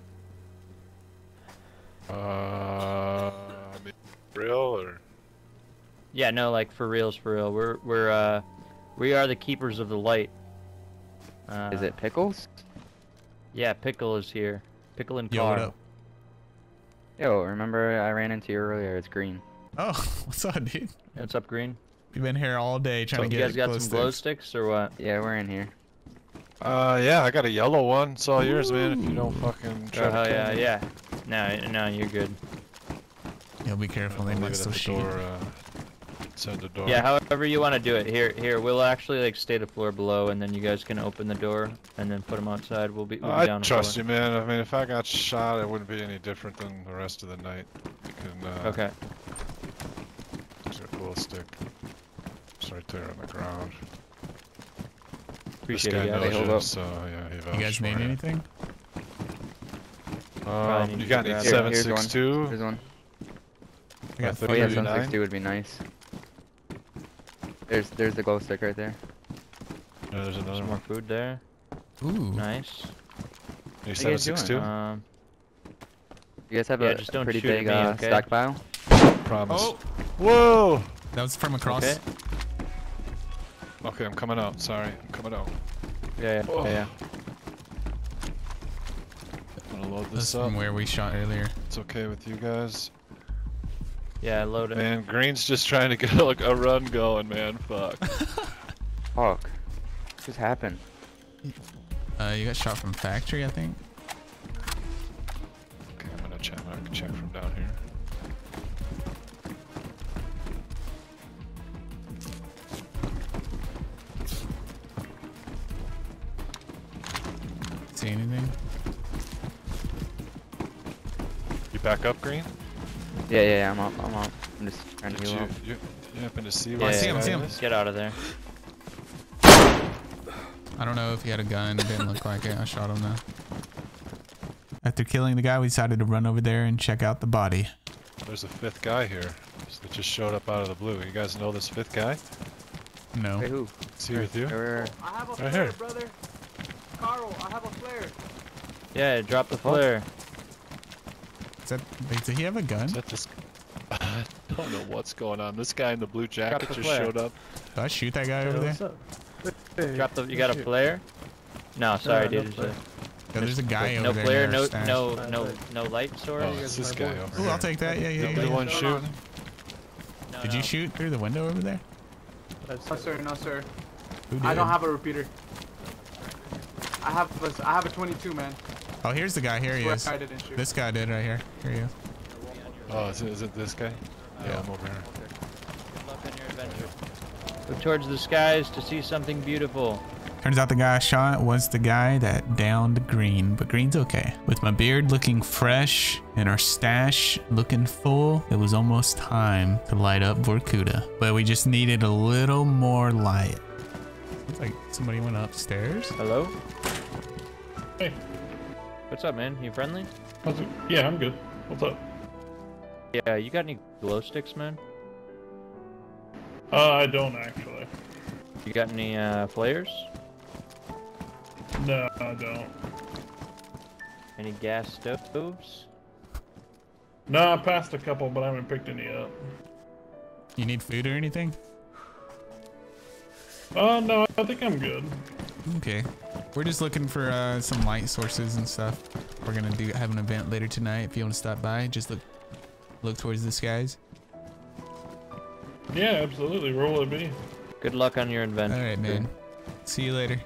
Speaker 12: Real or?
Speaker 2: Yeah, no, like for reals, for real. We are the keepers of the light.
Speaker 16: Is it Pickles?
Speaker 2: Yeah, Pickle is here. Pickle and
Speaker 1: Yo,
Speaker 2: Carl.
Speaker 1: what up?
Speaker 16: Yo, remember I ran into you earlier? It's Green.
Speaker 1: Oh, what's up, dude?
Speaker 2: What's up, Green?
Speaker 1: We've been here all day trying
Speaker 2: So
Speaker 1: to
Speaker 2: you
Speaker 1: get
Speaker 2: guys got
Speaker 1: glow
Speaker 2: some
Speaker 1: sticks.
Speaker 2: glow sticks or what?
Speaker 16: Yeah, we're in here.
Speaker 12: Yeah, I got a yellow one. It's all yours, man. If you don't fucking try
Speaker 2: Oh,
Speaker 12: to
Speaker 2: hell
Speaker 12: kill
Speaker 2: yeah,
Speaker 12: me.
Speaker 2: yeah. No, you're good.
Speaker 1: Yeah, be careful. They
Speaker 12: Leave
Speaker 1: might
Speaker 12: it
Speaker 1: still
Speaker 12: at the
Speaker 1: shoot.
Speaker 12: door. Inside the door.
Speaker 2: Yeah, however you want to do it. Here, we'll actually like stay the floor below, and then you guys can open the door and then put them outside. We'll be
Speaker 12: I
Speaker 2: down the
Speaker 12: trust
Speaker 2: floor.
Speaker 12: you, man. I mean, if I got shot, it wouldn't be any different than the rest of the night. You can,
Speaker 2: Okay.
Speaker 12: There's a glow stick. It's right there on the ground.
Speaker 2: Appreciate
Speaker 12: this
Speaker 2: it,
Speaker 12: guy
Speaker 2: guys.
Speaker 12: knows
Speaker 16: Hold up.
Speaker 12: so yeah, he
Speaker 1: You
Speaker 12: vouched
Speaker 1: guys
Speaker 12: for
Speaker 1: need
Speaker 12: it.
Speaker 1: anything?
Speaker 2: Probably need
Speaker 12: You
Speaker 2: to
Speaker 12: got any
Speaker 2: grab it.
Speaker 16: Here's one.
Speaker 12: 7.62?
Speaker 16: Here's one.
Speaker 1: I got
Speaker 16: Oh yeah,
Speaker 12: 39?
Speaker 16: 762 would be nice. There's the glow stick right there.
Speaker 12: Yeah, there's another
Speaker 2: Some more
Speaker 12: one.
Speaker 2: food there.
Speaker 1: Ooh.
Speaker 2: Nice.
Speaker 12: Any
Speaker 16: What are you guys doing?
Speaker 12: 7.62?
Speaker 16: You guys have
Speaker 2: Yeah,
Speaker 16: a
Speaker 2: just don't
Speaker 16: pretty
Speaker 2: shoot at
Speaker 16: big
Speaker 2: me, okay?
Speaker 16: stockpile?
Speaker 12: Promise.
Speaker 1: Oh,
Speaker 12: Whoa!
Speaker 1: that was from across.
Speaker 2: Okay.
Speaker 12: Okay, I'm coming out. Sorry, I'm coming out.
Speaker 2: Yeah.
Speaker 12: Oh.
Speaker 2: Yeah.
Speaker 12: I'm gonna load
Speaker 1: That's
Speaker 12: this up.
Speaker 1: from where we shot earlier.
Speaker 12: It's okay with you guys.
Speaker 2: Yeah, load it.
Speaker 12: Man, Green's just trying to get like a run going, man. Fuck.
Speaker 16: Fuck. What just happened?
Speaker 1: You got shot from factory, I think.
Speaker 12: Okay, I'm gonna check from down here.
Speaker 1: see anything.
Speaker 12: You back up, Green?
Speaker 16: Yeah, I'm up. I'm just trying to heal up.
Speaker 12: You happen to see
Speaker 1: I see him.
Speaker 2: Get out of there.
Speaker 1: I don't know if he had a gun. It didn't look like it. I shot him though. After killing the guy, we decided to run over there and check out the body.
Speaker 12: There's a 5th guy here that just showed up out of the blue. You guys know this 5th guy?
Speaker 1: No.
Speaker 16: Hey, who?
Speaker 12: Is he with you?
Speaker 11: I have a
Speaker 12: Right
Speaker 11: flare,
Speaker 12: here.
Speaker 11: brother. Carl, I have a flare.
Speaker 2: Yeah, drop the flare.
Speaker 1: Did he have a gun?
Speaker 12: Is that this? I don't know what's going on. This guy in the blue jacket
Speaker 2: the
Speaker 12: just
Speaker 2: flare.
Speaker 12: showed up.
Speaker 1: Did I shoot that guy over there?
Speaker 2: Drop the. You got a flare? No, sorry, dude.
Speaker 1: Yeah, there's a guy over
Speaker 2: No
Speaker 1: there.
Speaker 2: flare,
Speaker 1: near our
Speaker 2: no,
Speaker 1: stash.
Speaker 2: no light source.
Speaker 12: Oh, it's this guy over
Speaker 1: Ooh,
Speaker 12: here.
Speaker 1: I'll take that. Yeah.
Speaker 12: You the one shooting?
Speaker 2: No,
Speaker 1: Did you shoot through the window over there?
Speaker 11: No, sir. No, sir.
Speaker 1: Who did?
Speaker 11: I don't have a repeater. I have a 22, man.
Speaker 1: Oh, here's the guy. Here he is.
Speaker 11: I didn't shoot.
Speaker 1: This guy did right here. Here he is.
Speaker 12: Oh, is it this guy? Yeah, I'm over here.
Speaker 2: Good luck on your adventure. Look towards the skies to see something beautiful.
Speaker 1: Turns out the guy I shot was the guy that downed Green, but Green's okay. With my beard looking fresh and our stash looking full, it was almost time to light up Vorkuda. But we just needed a little more light. Looks like somebody went upstairs.
Speaker 2: Hello?
Speaker 17: Hey.
Speaker 2: What's up, man? You friendly?
Speaker 17: How's it? Yeah, I'm good. What's up?
Speaker 2: Yeah, you got any glow sticks, man?
Speaker 17: I don't actually.
Speaker 2: You got any flares?
Speaker 17: No, I don't.
Speaker 2: Any gas stoves?
Speaker 17: No, I passed a couple, but I haven't picked any up.
Speaker 1: You need food or anything?
Speaker 17: No, I think I'm good.
Speaker 1: Okay. We're just looking for some light sources and stuff. We're gonna have an event later tonight. If you want to stop by, just look towards the skies.
Speaker 17: Yeah, absolutely. Where will it be?
Speaker 2: Good luck on your adventure.
Speaker 1: All right, man. See you later.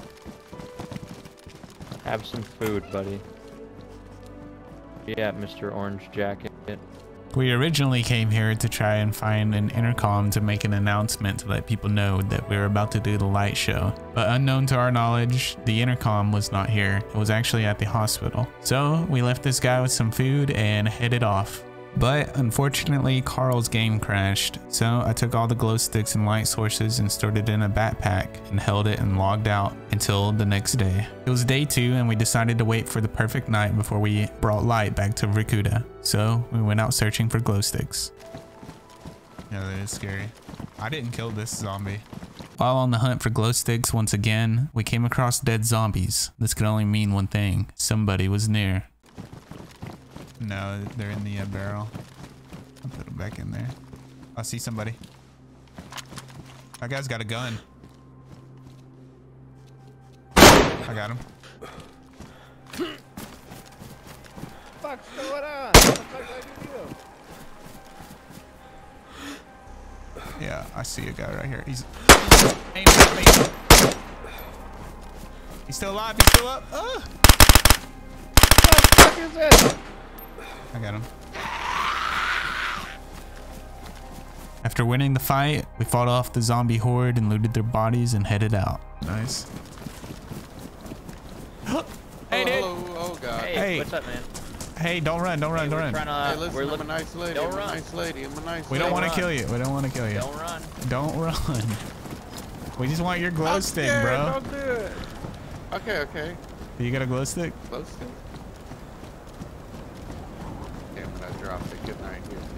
Speaker 2: Have some food, buddy. Yeah, Mr. Orange Jacket.
Speaker 1: We originally came here to try and find an intercom to make an announcement to let people know that we were about to do the light show. But unknown to our knowledge, the intercom was not here. It was actually at the hospital. So we left this guy with some food and headed off. But unfortunately, Carl's game crashed, so I took all the glow sticks and light sources and stored it in a backpack and held it and logged out until the next day. It was day 2 and we decided to wait for the perfect night before we brought light back to Vorkuda. So we went out searching for glow sticks. Yeah, that is scary. I didn't kill this zombie. While on the hunt for glow sticks once again, we came across dead zombies. This could only mean one thing. Somebody was near. No, they're in the barrel. I'll put them back in there. I see somebody. That guy's got a gun. I got him.
Speaker 11: What's going on? What the fuck did I do?
Speaker 1: Yeah, I see a guy right here. He's aiming at me. He's still alive. He's still up. What
Speaker 11: the fuck is this?
Speaker 1: I got him. After winning the fight, we fought off the zombie horde and looted their bodies and headed out. Nice. Hey, dude.
Speaker 18: Oh, God.
Speaker 2: Hey, what's up, man?
Speaker 1: Hey, don't run, don't run, don't run.
Speaker 18: Hey, listen, I'm a nice lady.
Speaker 2: Don't
Speaker 18: I'm
Speaker 2: run.
Speaker 18: a nice lady. I'm a nice
Speaker 1: We
Speaker 18: lady.
Speaker 1: don't want to kill you. We don't want to kill you.
Speaker 2: Don't run.
Speaker 1: Don't run. We just want your glow stick,
Speaker 18: scared,
Speaker 1: bro.
Speaker 18: Don't do it. Okay, okay.
Speaker 1: You got a glow stick?
Speaker 18: Glow stick? Damn it, I dropped it. Good night.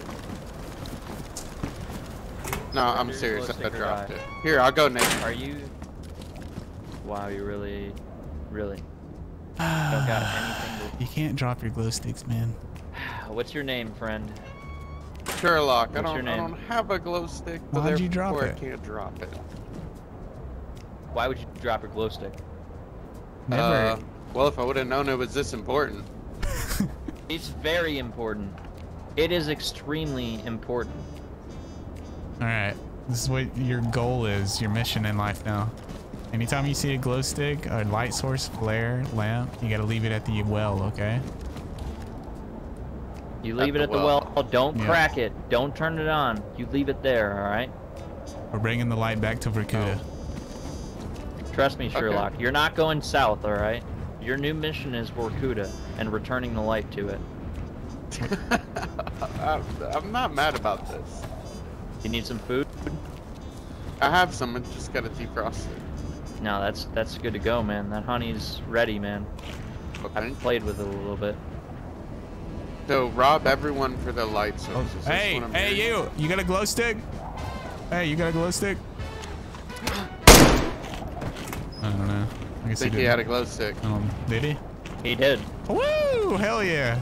Speaker 18: No, I'm serious. I dropped it. Here, I'll go next.
Speaker 2: Are you? Wow, you really don't got anything
Speaker 1: You can't drop your glow sticks, man.
Speaker 2: to... What's your name, friend?
Speaker 18: Sherlock.
Speaker 2: What's
Speaker 18: I
Speaker 2: your name?
Speaker 18: don't have a glow stick. So
Speaker 1: Why'd you drop
Speaker 18: therefore
Speaker 1: it?
Speaker 18: I can't drop it.
Speaker 2: Why would you drop your glow stick?
Speaker 1: Never.
Speaker 18: Well, if I would have known it was this important.
Speaker 2: It's very important. It is extremely important.
Speaker 1: All right. This is what your goal is, your mission in life now. Anytime you see a glow stick, a light source, flare, lamp, you got to leave it at the well, okay?
Speaker 2: You leave it at the well. Don't crack it. Don't turn it on. You leave it there, all right?
Speaker 1: We're bringing the light back to Vorkuda.
Speaker 2: Trust me, Sherlock. You're not going south, all right? Your new mission is Vorkuda and returning the light to it.
Speaker 18: I'm not mad about this.
Speaker 2: You need some food?
Speaker 18: I have some, I just gotta defrost it.
Speaker 2: No, that's good to go, man. That honey's ready, man.
Speaker 18: Okay.
Speaker 2: I've played with it a little bit.
Speaker 18: So rob everyone for their light sources.
Speaker 1: Hey, hey, you got a glow stick? Hey, you got a glow stick? I don't know. I guess
Speaker 18: think he had a glow stick.
Speaker 1: Did he?
Speaker 2: He did.
Speaker 1: Woo! Hell yeah!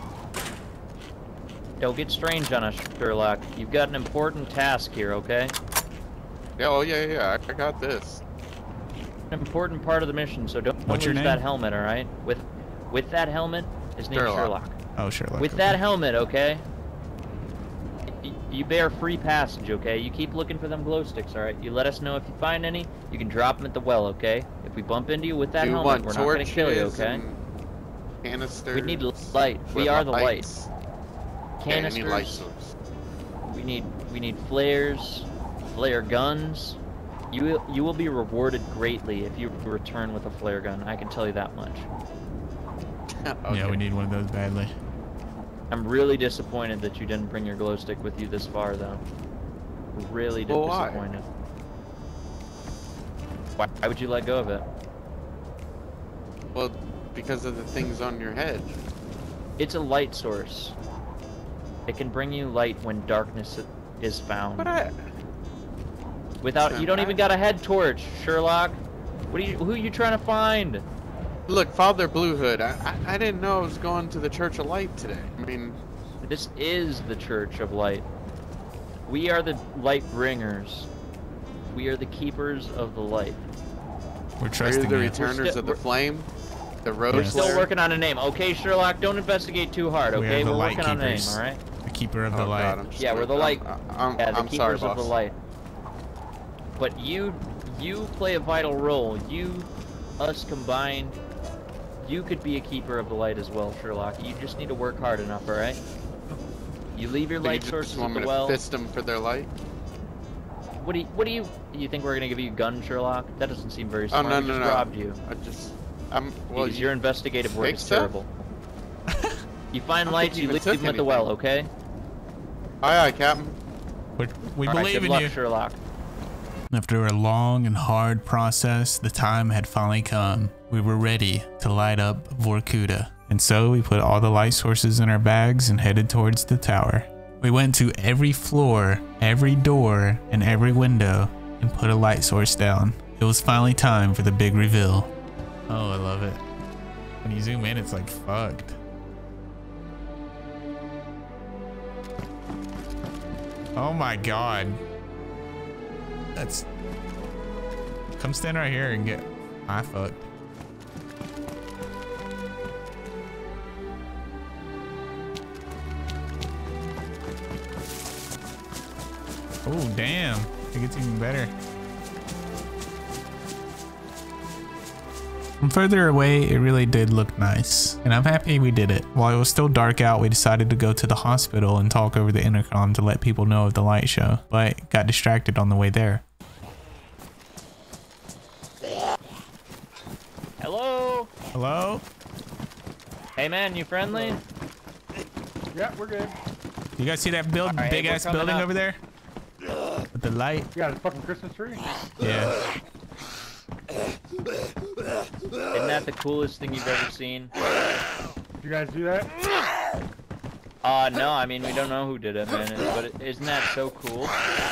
Speaker 2: Don't get strange on us, Sherlock. You've got an important task here, okay?
Speaker 18: Yeah, oh yeah, I got this.
Speaker 2: An important part of the mission, so don't
Speaker 1: What's your
Speaker 2: lose
Speaker 1: name?
Speaker 2: that helmet, all right? With that helmet, his name's Sherlock.
Speaker 1: Oh, Sherlock.
Speaker 2: With that helmet, okay? You bear free passage, okay? You keep looking for them glow sticks, all right? You let us know if you find any. You can drop them at the well, okay? If we bump into you with that helmet, we're not gonna kill you, okay?
Speaker 18: Canisters.
Speaker 2: We need light. We are the light.
Speaker 18: Canisters.
Speaker 2: Canisters.
Speaker 18: Light source.
Speaker 2: We need flares, flare guns. You will be rewarded greatly if you return with a flare gun. I can tell you that much.
Speaker 18: Okay.
Speaker 1: Yeah, we need one of those badly.
Speaker 2: I'm really disappointed that you didn't bring your glow stick with you this far, though. Really disappointed. Why would you let go of it?
Speaker 18: Well, because of the things on your head.
Speaker 2: It's a light source. It can bring you light when darkness is found.
Speaker 18: But
Speaker 2: you don't even got a head torch, Sherlock. Who are you trying to find?
Speaker 18: Look, Father Blue Hood, I didn't know I was going to the Church of Light today. I mean,
Speaker 2: this is the Church of Light. We are the light bringers. We are the keepers of the light.
Speaker 1: We're trusting
Speaker 18: the
Speaker 1: you.
Speaker 18: returners of the flame. The road.
Speaker 2: We're still working on a name. Okay, Sherlock, don't investigate too hard, okay? We're working on a name, alright?
Speaker 1: The keeper of the light.
Speaker 18: God,
Speaker 2: yeah, we're the light.
Speaker 18: I'm
Speaker 2: keepers
Speaker 18: sorry,
Speaker 2: of the
Speaker 18: boss.
Speaker 2: light. But you play a vital role. Us combined, you could be a keeper of the light as well, Sherlock. You just need to work hard enough, alright? You leave your light sources at the well.
Speaker 18: Fist them for their light?
Speaker 2: What do you think we're gonna give you a gun, Sherlock? That doesn't seem very smart.
Speaker 18: Oh,
Speaker 2: We just robbed you.
Speaker 18: Well,
Speaker 2: your investigative work is
Speaker 18: so?
Speaker 2: terrible. You find lights, you leave them at the well, okay?
Speaker 18: Aye, Captain.
Speaker 1: We
Speaker 2: All right,
Speaker 1: believe
Speaker 2: good
Speaker 1: in
Speaker 2: luck,
Speaker 1: you.
Speaker 2: Sherlock.
Speaker 1: After a long and hard process, the time had finally come. We were ready to light up Vorkuda. And so we put all the light sources in our bags and headed towards the tower. We went to every floor, every door, and every window and put a light source down. It was finally time for the big reveal. Oh, I love it. When you zoom in, it's like fucked. Oh my god. That's... Come stand right here and get eye fucked. Oh, damn. It gets even better. From further away, it really did look nice, and I'm happy we did it. While it was still dark out, we decided to go to the hospital and talk over the intercom to let people know of the light show, but got distracted on the way there.
Speaker 2: Hello?
Speaker 1: Hello?
Speaker 2: Hey man, you friendly?
Speaker 11: Yeah, we're good.
Speaker 1: You guys see that
Speaker 2: right,
Speaker 1: big ass building over there? With the light?
Speaker 11: You got a fucking Christmas tree?
Speaker 1: Yeah.
Speaker 2: Isn't that the coolest thing you've ever seen?
Speaker 11: You guys do that?
Speaker 2: No, I mean, we don't know who did it, man, but isn't that so cool?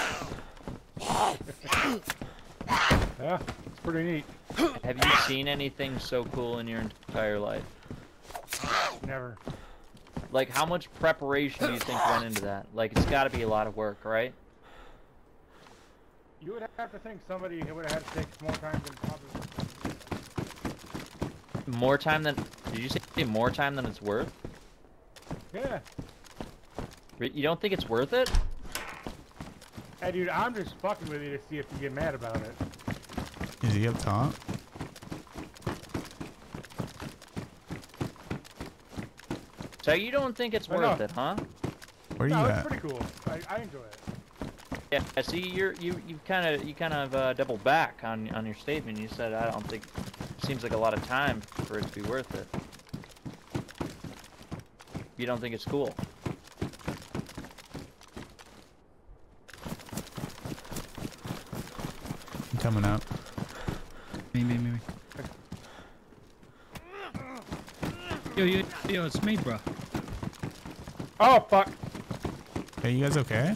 Speaker 11: Yeah, it's pretty neat.
Speaker 2: Have you seen anything so cool in your entire life?
Speaker 11: Never.
Speaker 2: Like, how much preparation do you think went into that? Like, it's gotta be a lot of work, right?
Speaker 11: You would have to think somebody would have had to take more time than probably...
Speaker 2: More time than... Did you say more time than it's worth?
Speaker 11: Yeah.
Speaker 2: You don't think it's worth it?
Speaker 11: Hey, dude, I'm just fucking with you to see if you get mad about it.
Speaker 1: Is he up top?
Speaker 2: So you don't think it's worth it, huh?
Speaker 1: Where are you
Speaker 11: it's
Speaker 1: at?
Speaker 11: pretty cool. I enjoy it.
Speaker 2: Yeah, see, you kind of doubled back on your statement. You said I don't think Seems like a lot of time for it to be worth it. You don't think it's cool?
Speaker 1: I'm coming up.
Speaker 19: Me. Yo, it's me, bro.
Speaker 17: Oh, fuck.
Speaker 1: Hey, you guys okay?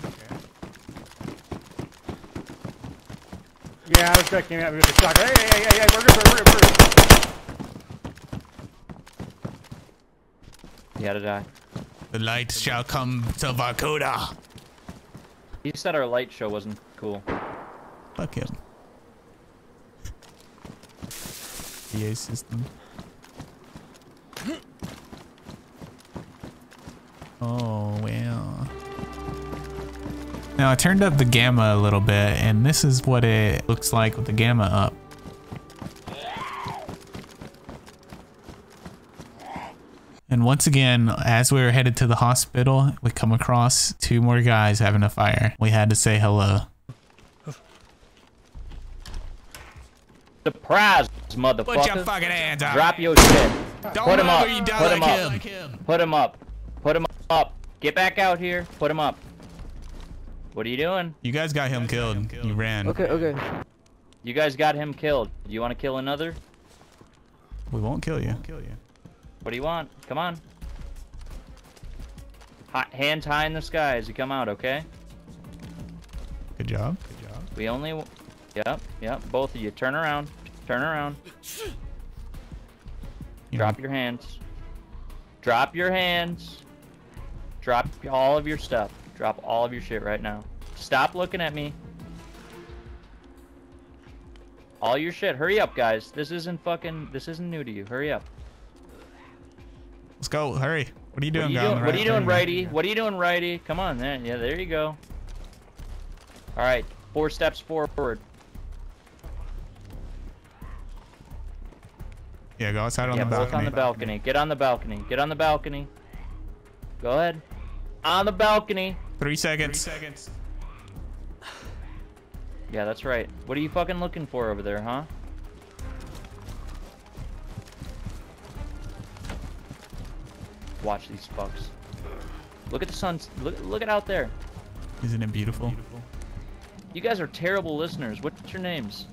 Speaker 17: Yeah, I was checking out with the shot. Hey, we're good.
Speaker 2: You gotta die.
Speaker 1: The light shall come to Vorkuda.
Speaker 2: He said our light show wasn't cool.
Speaker 1: Fuck him. PA system. Oh, well. Now I turned up the gamma a little bit, and this is what it looks like with the gamma up. And once again, as we were headed to the hospital, we come across 2 more guys having a fire. We had to say hello.
Speaker 2: Surprise, motherfucker!
Speaker 1: Put your fucking hands up!
Speaker 2: Drop your shit.
Speaker 1: Don't
Speaker 2: Put him up.
Speaker 1: move or you die
Speaker 2: Put him
Speaker 1: like
Speaker 2: up.
Speaker 1: him.
Speaker 2: Put him up. Put him up. Get back out here. Put him up. What are you doing?
Speaker 1: You guys got him killed. You ran.
Speaker 2: Okay. You guys got him killed. Do you want to kill another?
Speaker 1: We won't kill you.
Speaker 2: What do you want? Come on. Hands high in the sky as you come out, okay?
Speaker 1: Good job.
Speaker 2: We only... Yep. Both of you. Turn around. Turn around. Drop your hands. Drop your hands. Drop all of your stuff. Drop all of your shit right now. Stop looking at me. All your shit. Hurry up, guys. This isn't new to you. Hurry up.
Speaker 1: Let's go. Hurry. What are you doing,
Speaker 2: What are you doing, righty? What are you doing, righty? Come on, then. Yeah, there you go. All right. 4 steps forward.
Speaker 1: Yeah, go outside on the balcony.
Speaker 2: Both on the balcony. Get on the balcony. Get on the balcony. Go ahead. On the balcony.
Speaker 1: 3 seconds.
Speaker 2: Yeah, that's right. What are you fucking looking for over there, huh? Watch these fucks. Look at the sun. Look at out there.
Speaker 1: Isn't it beautiful?
Speaker 2: You guys are terrible listeners. What's your names?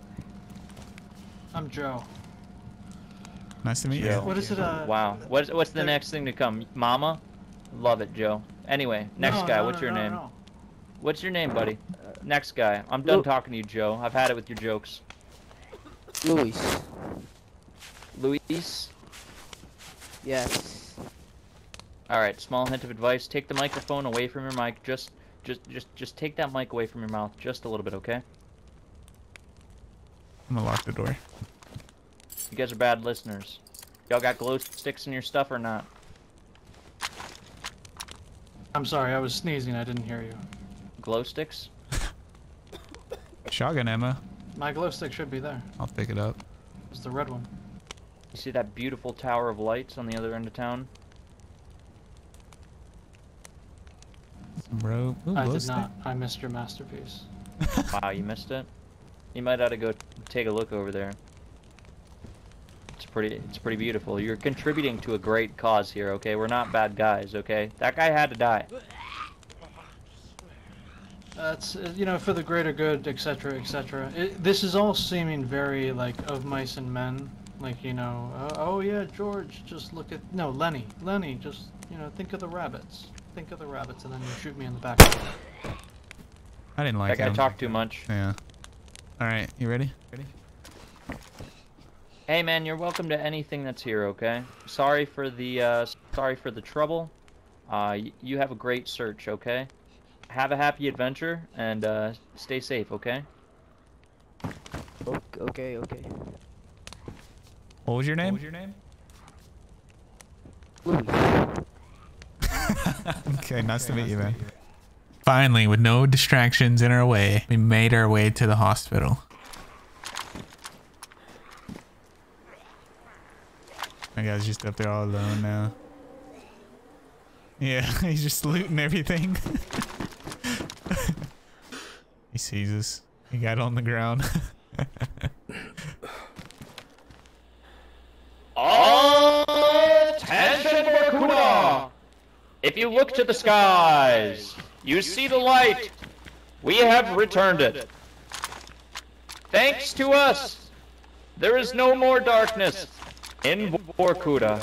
Speaker 11: I'm Joe.
Speaker 1: Nice to meet you.
Speaker 2: Joe.
Speaker 11: What is it?
Speaker 2: Wow. What's the next thing to come? Mama? Love it, Joe. Anyway, next guy. What's your name?
Speaker 11: No.
Speaker 2: What's your name, buddy? Next guy. I'm done talking to you, Joe. I've had it with your jokes.
Speaker 20: Luis.
Speaker 2: Luis?
Speaker 20: Yes.
Speaker 2: Alright, small hint of advice. Take the microphone away from your mic. Just take that mic away from your mouth. Just a little bit, okay?
Speaker 1: I'm gonna lock the door.
Speaker 2: You guys are bad listeners. Y'all got glow sticks in your stuff or not?
Speaker 11: I'm sorry, I was sneezing. I didn't hear you.
Speaker 2: Glow sticks?
Speaker 1: Shotgun ammo.
Speaker 11: My glow stick should be there.
Speaker 1: I'll pick it up.
Speaker 11: It's the red one.
Speaker 2: You see that beautiful tower of lights on the other end of town?
Speaker 1: Some rope. Ooh,
Speaker 11: I
Speaker 1: glow
Speaker 11: did
Speaker 1: stick.
Speaker 11: not. I missed your masterpiece.
Speaker 2: Wow, you missed it? You might have to go take a look over there. It's pretty beautiful. You're contributing to a great cause here, okay? We're not bad guys, okay? That guy had to die.
Speaker 11: That's, you know, for the greater good, etc., etc. This is all seeming very, like, of mice and men. Like, you know, oh yeah, George, just look at... No, Lenny, just, you know, think of the rabbits. Think of the rabbits, and then you shoot me in the back.
Speaker 1: I didn't like
Speaker 2: that guy
Speaker 1: him.
Speaker 2: talked too much.
Speaker 1: Yeah. Alright, you ready?
Speaker 2: Hey man, you're welcome to anything that's here, okay? Sorry for the trouble. You have a great search, okay? Have a happy adventure and stay safe, okay?
Speaker 20: Okay.
Speaker 1: What was your name?
Speaker 20: Louis.
Speaker 1: Okay, nice to meet you, man. Finally, with no distractions in our way, we made our way to the hospital. My guy's just up there all alone now. Yeah, he's just looting everything. He sees us. He got on the ground.
Speaker 2: If you look to the skies, you see the light. We have returned it. Thanks to us, there is no more darkness in Vorkuda.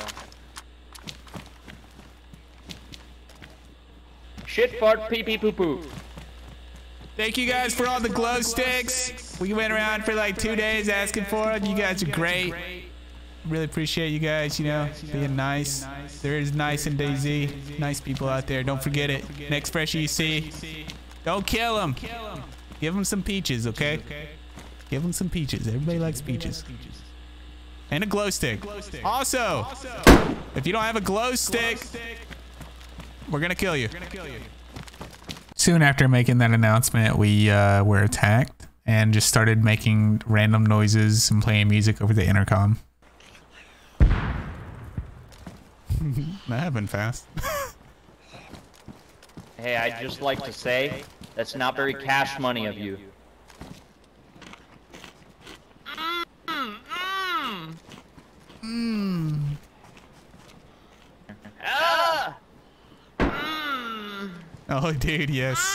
Speaker 2: Shit, fart, pee pee poo poo.
Speaker 1: Thank you guys for all the glow sticks. We went around for like 2 days asking for them. You guys are great. Really appreciate you guys, you know, being nice. There is nice in DayZ. Nice people out there. Don't forget it. Next fresh EC. Don't kill them. Give them some peaches, okay? Give them some peaches. Everybody likes peaches. And a glow stick. Also, if you don't have a glow stick, we're gonna kill you. Soon after making that announcement, we were attacked and just started making random noises and playing music over the intercom. That happened fast.
Speaker 2: Hey, I'd just like to say, that's not very cash money of you. Ah!
Speaker 1: Oh, dude, yes.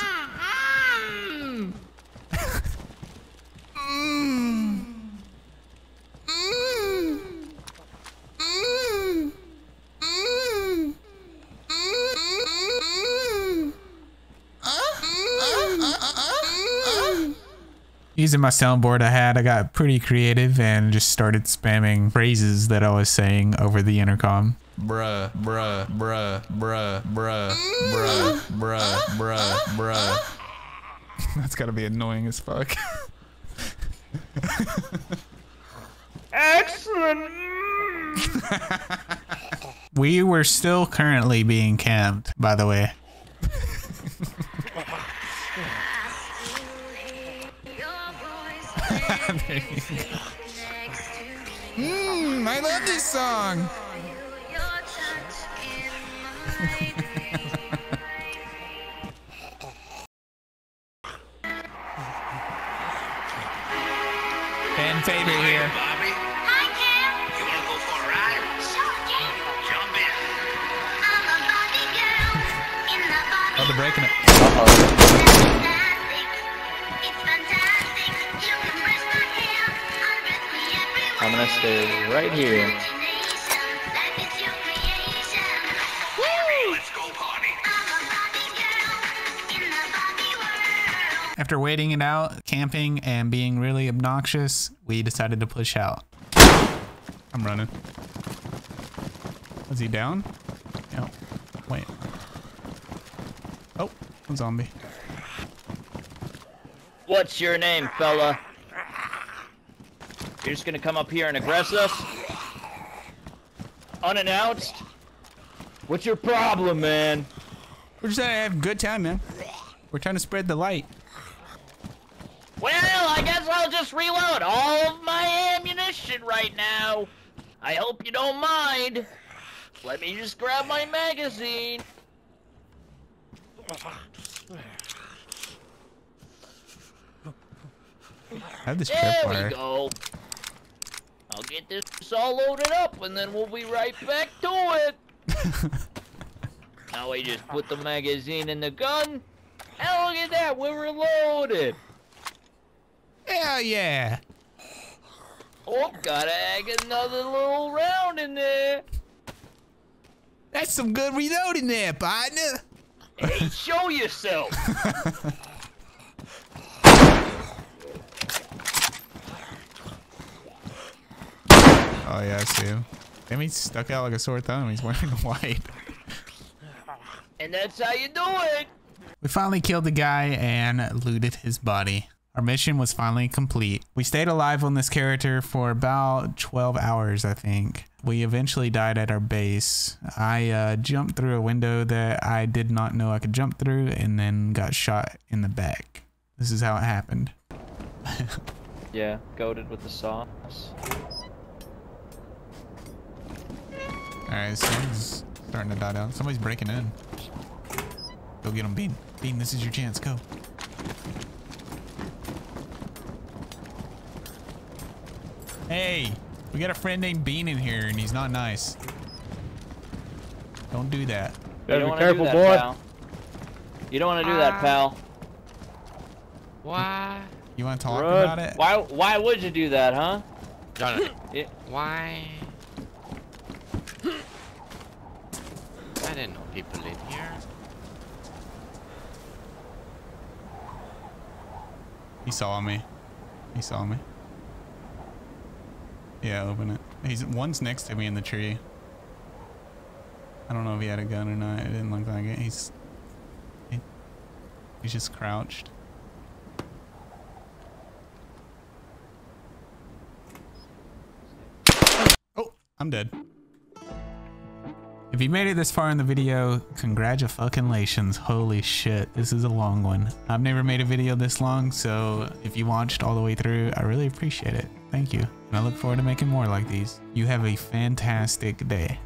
Speaker 1: Using my soundboard I got pretty creative and just started spamming phrases that I was saying over the intercom. Bruh, bruh, bruh, bruh, bruh, bruh, bruh, bruh, bruh. That's gotta be annoying as fuck.
Speaker 2: Excellent!
Speaker 1: We were still currently being camped, by the way. I love this song. Fan favorite here.
Speaker 21: Bobby? Hi, Cam. You want to go for a ride? Sure, Cam. Jump in. I'm a Bobby girl in the Bobby.
Speaker 1: Oh, they're breaking it.
Speaker 2: I'm gonna stay right here.
Speaker 1: After waiting it out, camping, and being really obnoxious, we decided to push out. I'm running. Was he down? No. Wait. Oh, a zombie.
Speaker 2: What's your name, fella? You're just gonna come up here and aggress us? Unannounced? What's your problem, man?
Speaker 1: We're just having a good time, man. We're trying to spread the light.
Speaker 2: Well, I guess I'll just reload all of my ammunition right now. I hope you don't mind. Let me just grab my magazine.
Speaker 1: I have this
Speaker 2: There
Speaker 1: tripwire.
Speaker 2: we go. I'll get this all loaded up and then we'll be right back to it. Now we just put the magazine in the gun. And look at that, we're reloaded.
Speaker 1: Hell yeah.
Speaker 2: Oh, gotta egg another little round in there.
Speaker 1: That's some good reloading there, partner.
Speaker 2: Hey, show yourself.
Speaker 1: Oh yeah, I see him. Damn, he's stuck out like a sore thumb. He's wearing white.
Speaker 2: And that's how you do it.
Speaker 1: We finally killed the guy and looted his body. Our mission was finally complete. We stayed alive on this character for about 12 hours, I think. We eventually died at our base. I jumped through a window that I did not know I could jump through and then got shot in the back. This is how it happened.
Speaker 2: Yeah, goated with the sauce.
Speaker 1: Alright, someone's starting to die down. Somebody's breaking in. Go get him, Bean. Bean, this is your chance. Go. Hey, we got a friend named Bean in here and he's not nice. Don't do that.
Speaker 2: You don't want to do that, pal. You don't want to do that, pal.
Speaker 15: Why?
Speaker 1: You want to talk about it?
Speaker 2: Why would you do that, huh?
Speaker 15: Jonathan. Why? I didn't know people in here.
Speaker 1: He saw me. He saw me. Yeah, open it. One's next to me in the tree. I don't know if he had a gun or not. It didn't look like it. He's just crouched. Oh, I'm dead. If you made it this far in the video, congratulations. Holy shit, this is a long one. I've never made a video this long, so if you watched all the way through, I really appreciate it. Thank you. And I look forward to making more like these. You have a fantastic day.